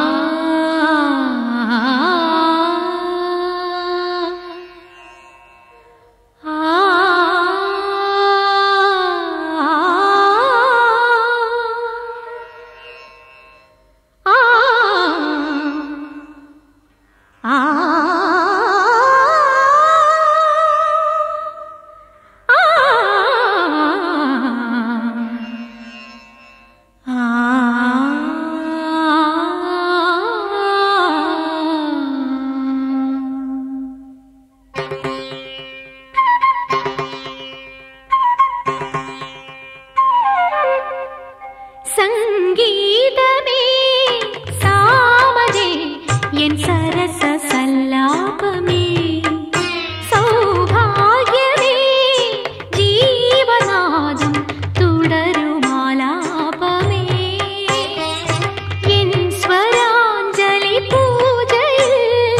സംഗീതമേ സാമജേ എൻ സരസ സല്ലാപമേ സൗഭാഗ്യമേ ജീവനാദം തുടരുമാലാപമേ എൻ സ്വരാഞ്ജലി പൂജയിൽ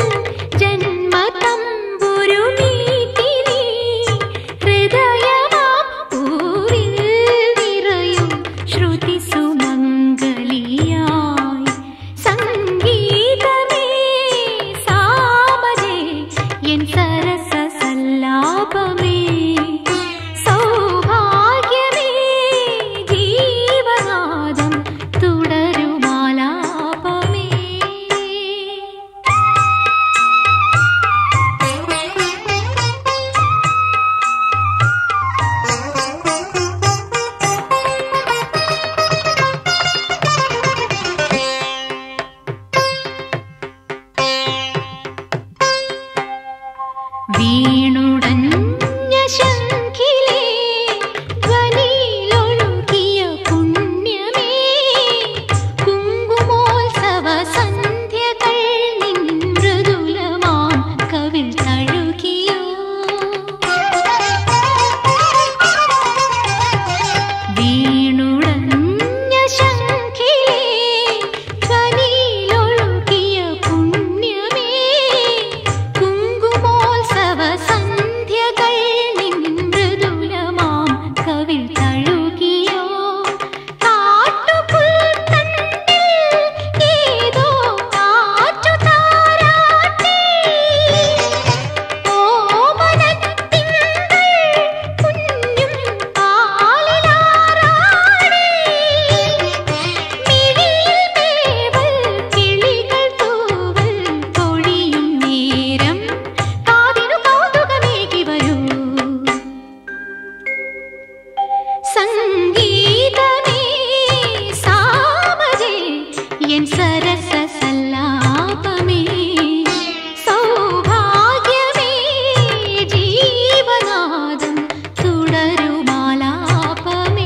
ജന്മതമ്പുരു മീട്ടി നീ ഹൃദയമാം പൂവിൽ നിറയും ശ്രുതി സുമംഗലിയായി സംഗീതമേ സാമജേ എൻ സരസ സല്ലാപമേ സൗഭാഗ്യമേ ജീവനാദം തുടരുമാലാപമേ വീണുടഞ്ഞ ശംഖിലേ ധ്വനിയിലൊഴുകിയ പുണ്യമേ കുങ്കുമോത്സവ സന്ധ്യകൾ നിൻ മൃദുലമാം കവിൾ തഴുകിയോ വീണുടഞ്ഞ ശംഖിലേ ധ്വനിയിലൊഴുകിയ പുണ്യമേ കുങ്കുമോത്സവ സന്ധ്യകൾ നിൻ മൃദുലമാം കവിൾ തഴുകിയോ കാട്ടുപുൽത്തണ്ടിൽ ഏതോ കാറ്റു താരാട്ടി ഓമനത്തിങ്കൾ കുഞ്ഞും പാലിലാറാടി മിഴിയിൽ മേവൽ കിളികൾ തൂവൽ പൊഴിയും നേരം കാതിനു കൗതുകമേകി വരൂ സംഗീതമേ സാമജേ എൻ സരസ സല്ലാപമേ സൗഭാഗ്യമേ ജീവനാദം തുടരുമാലാപമേ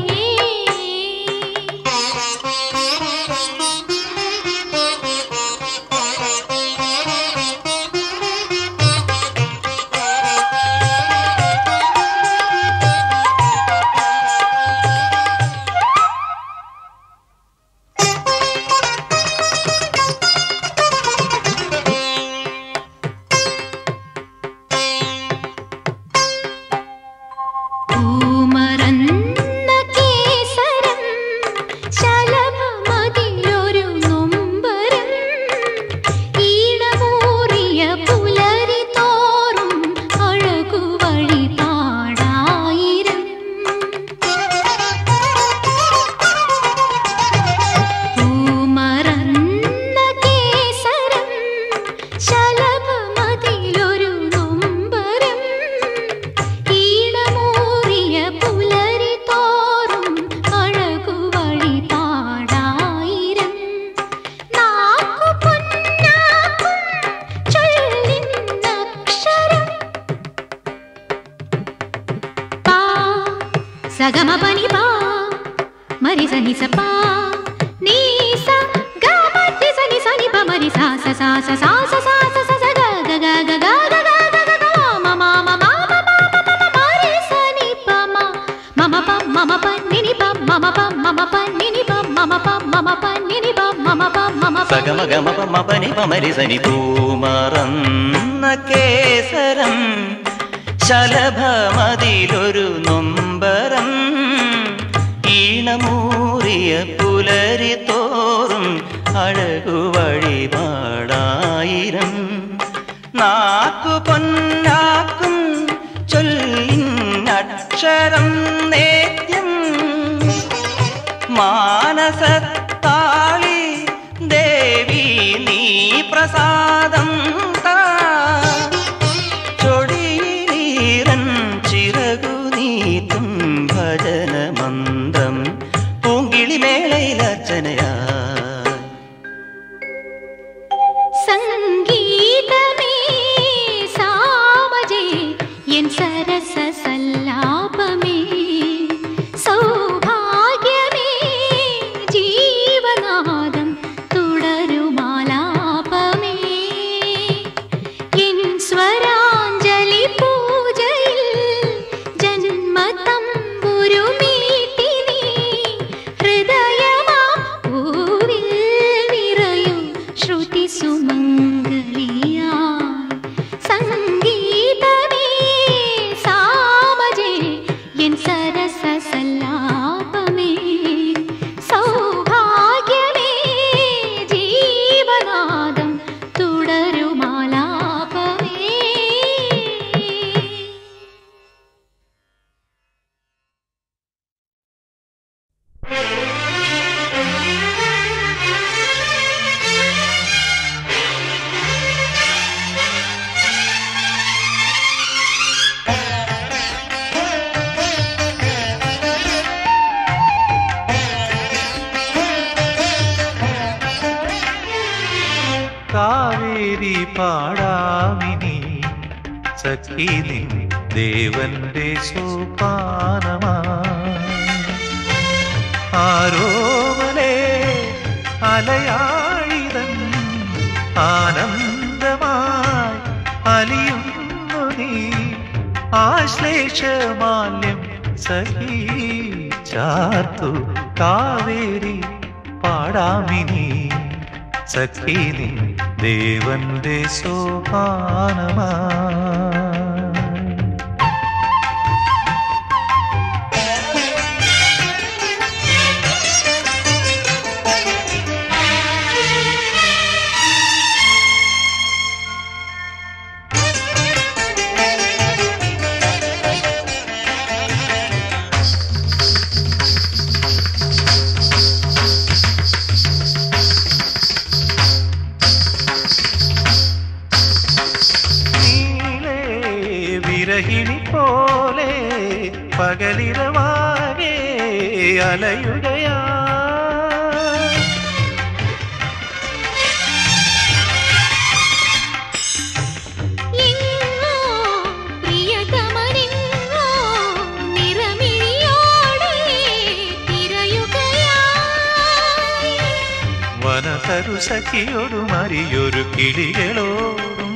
సగమ పని పా మరి సని సపా నీ స గ మరి సని సని ప మరి సా స సా స సా స సా స స గ గ గ గ గ గ గ గ గ మ మ మ మ మ మరి సని ప మ మమ ప మమ ప నిని ప మమ ప మమ ప నిని ప మమ ప మమ ప నిని ప మమ ప మమ ప సగమ గమ ప మ ప ని ప మరి సని പൂമറന്ന കേസരം ശലഭമതിലൊരു നൊമ്പരം ഈണമൂറിയ പുലരി തോറും അഴകു വഴിപാടായിരം നാക്കു പൊന്നാക്കും ചൊല്ലിനക്ഷരം നേദ്യം മാനസത്താളി ദേവി നീ പ്രസാദം താ ചൊടിയിലീരൻ ചിറകു നീത്തും ഭജന മന്ത്രം പൂങ്കിളി മേളയിലർച്ചനയാ സംഗീതമേ സാമജേ എൻ സരസ സല്ലാപമേ സൗഭാഗ്യമേ ജീവനാദം തുടരുമാലാപമേ എൻ സ്വരാഞ്ജലി പൂജയിൽ ജന്മതമ്പുരു മീട്ടി നീ ഹൃദയമാ പൂവിൽ നിറയും ശ്രുതി സുമംഗലിയാ സംഗീതമേ സാമജേ എൻ സരസ സല്ലാപമേ സൗഭാഗ്യമേ ജീവനാദം തുടരുമാലാപമേ കാവേരി പാടാമിനി സഖി നിൻ ദേവന്റെ സോപാനമാ ആരോമലേ അലയാഴിതൻ ആനന്ദമായി അലിയുന്നു നീ ആശ്ലേഷമാല്യം സഖി ചാർത്തു കാവേരി പാടാമിനി സഖി നിൻ ദേവന്റെ സോപാനമാ വിരഹിണി പോലെ പകലിരവാകെ അലയുകയാ എങ്ങോ പ്രിയതമനെങ്ങോ നിറമിഴിയോടെ തിരയുകയായി വനതരു സഖിയൊരു മറിയൊരു കിളികളോടും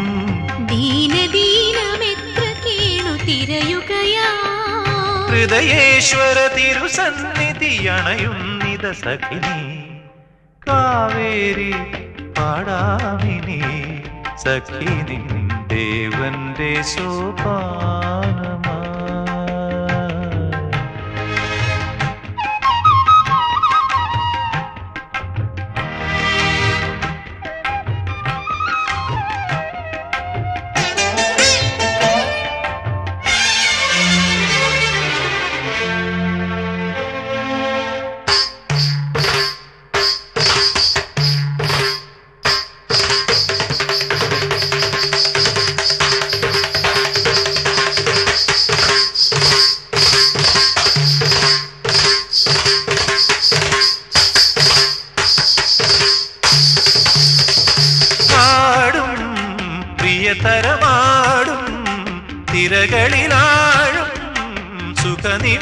ദീനദീനമെത്ര കേണു തിരയുകയാ ഹൃദയേശ്വര തിരുസന്നിധി അണയുന്നിത സഖിനി കാവേരി പാടാമിനി സഖിനി ദേവന്റെ സോപാനമാ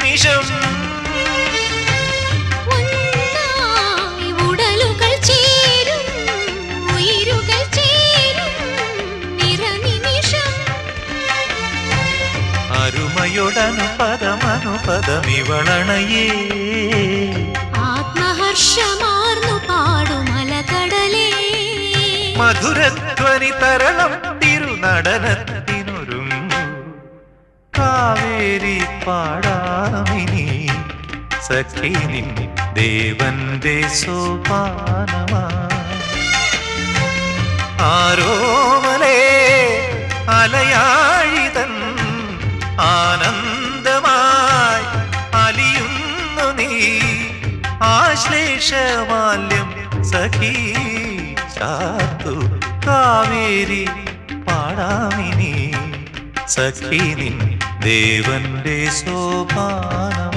നിമിഷം ഒന്നായി ഉടലുകൾ ചേരും ഉயிருകൾ ചേരും നിറനിമിഷം അരുമയൊടനുപദമനുപദമിവളണയേ ആത്മഹർഷമാർന്നു പാടുമലകടലേ മധുരധ്വനി തരണം തിരുനടനത്തിനൊരുങ്ങു കാവേരി പാടാമിനി സഖി നിൻ ദേവന്റെ സോപാനമാ ആരോമലേ അലയാഴിതൻ ആനന്ദമായി അലിയുന്നു നീ ആശ്ലേഷമാല്യം സഖി ചാത്തു കാവേരി പാടാമിനി സഖി നിൻ ദേവന്റെ സോപാന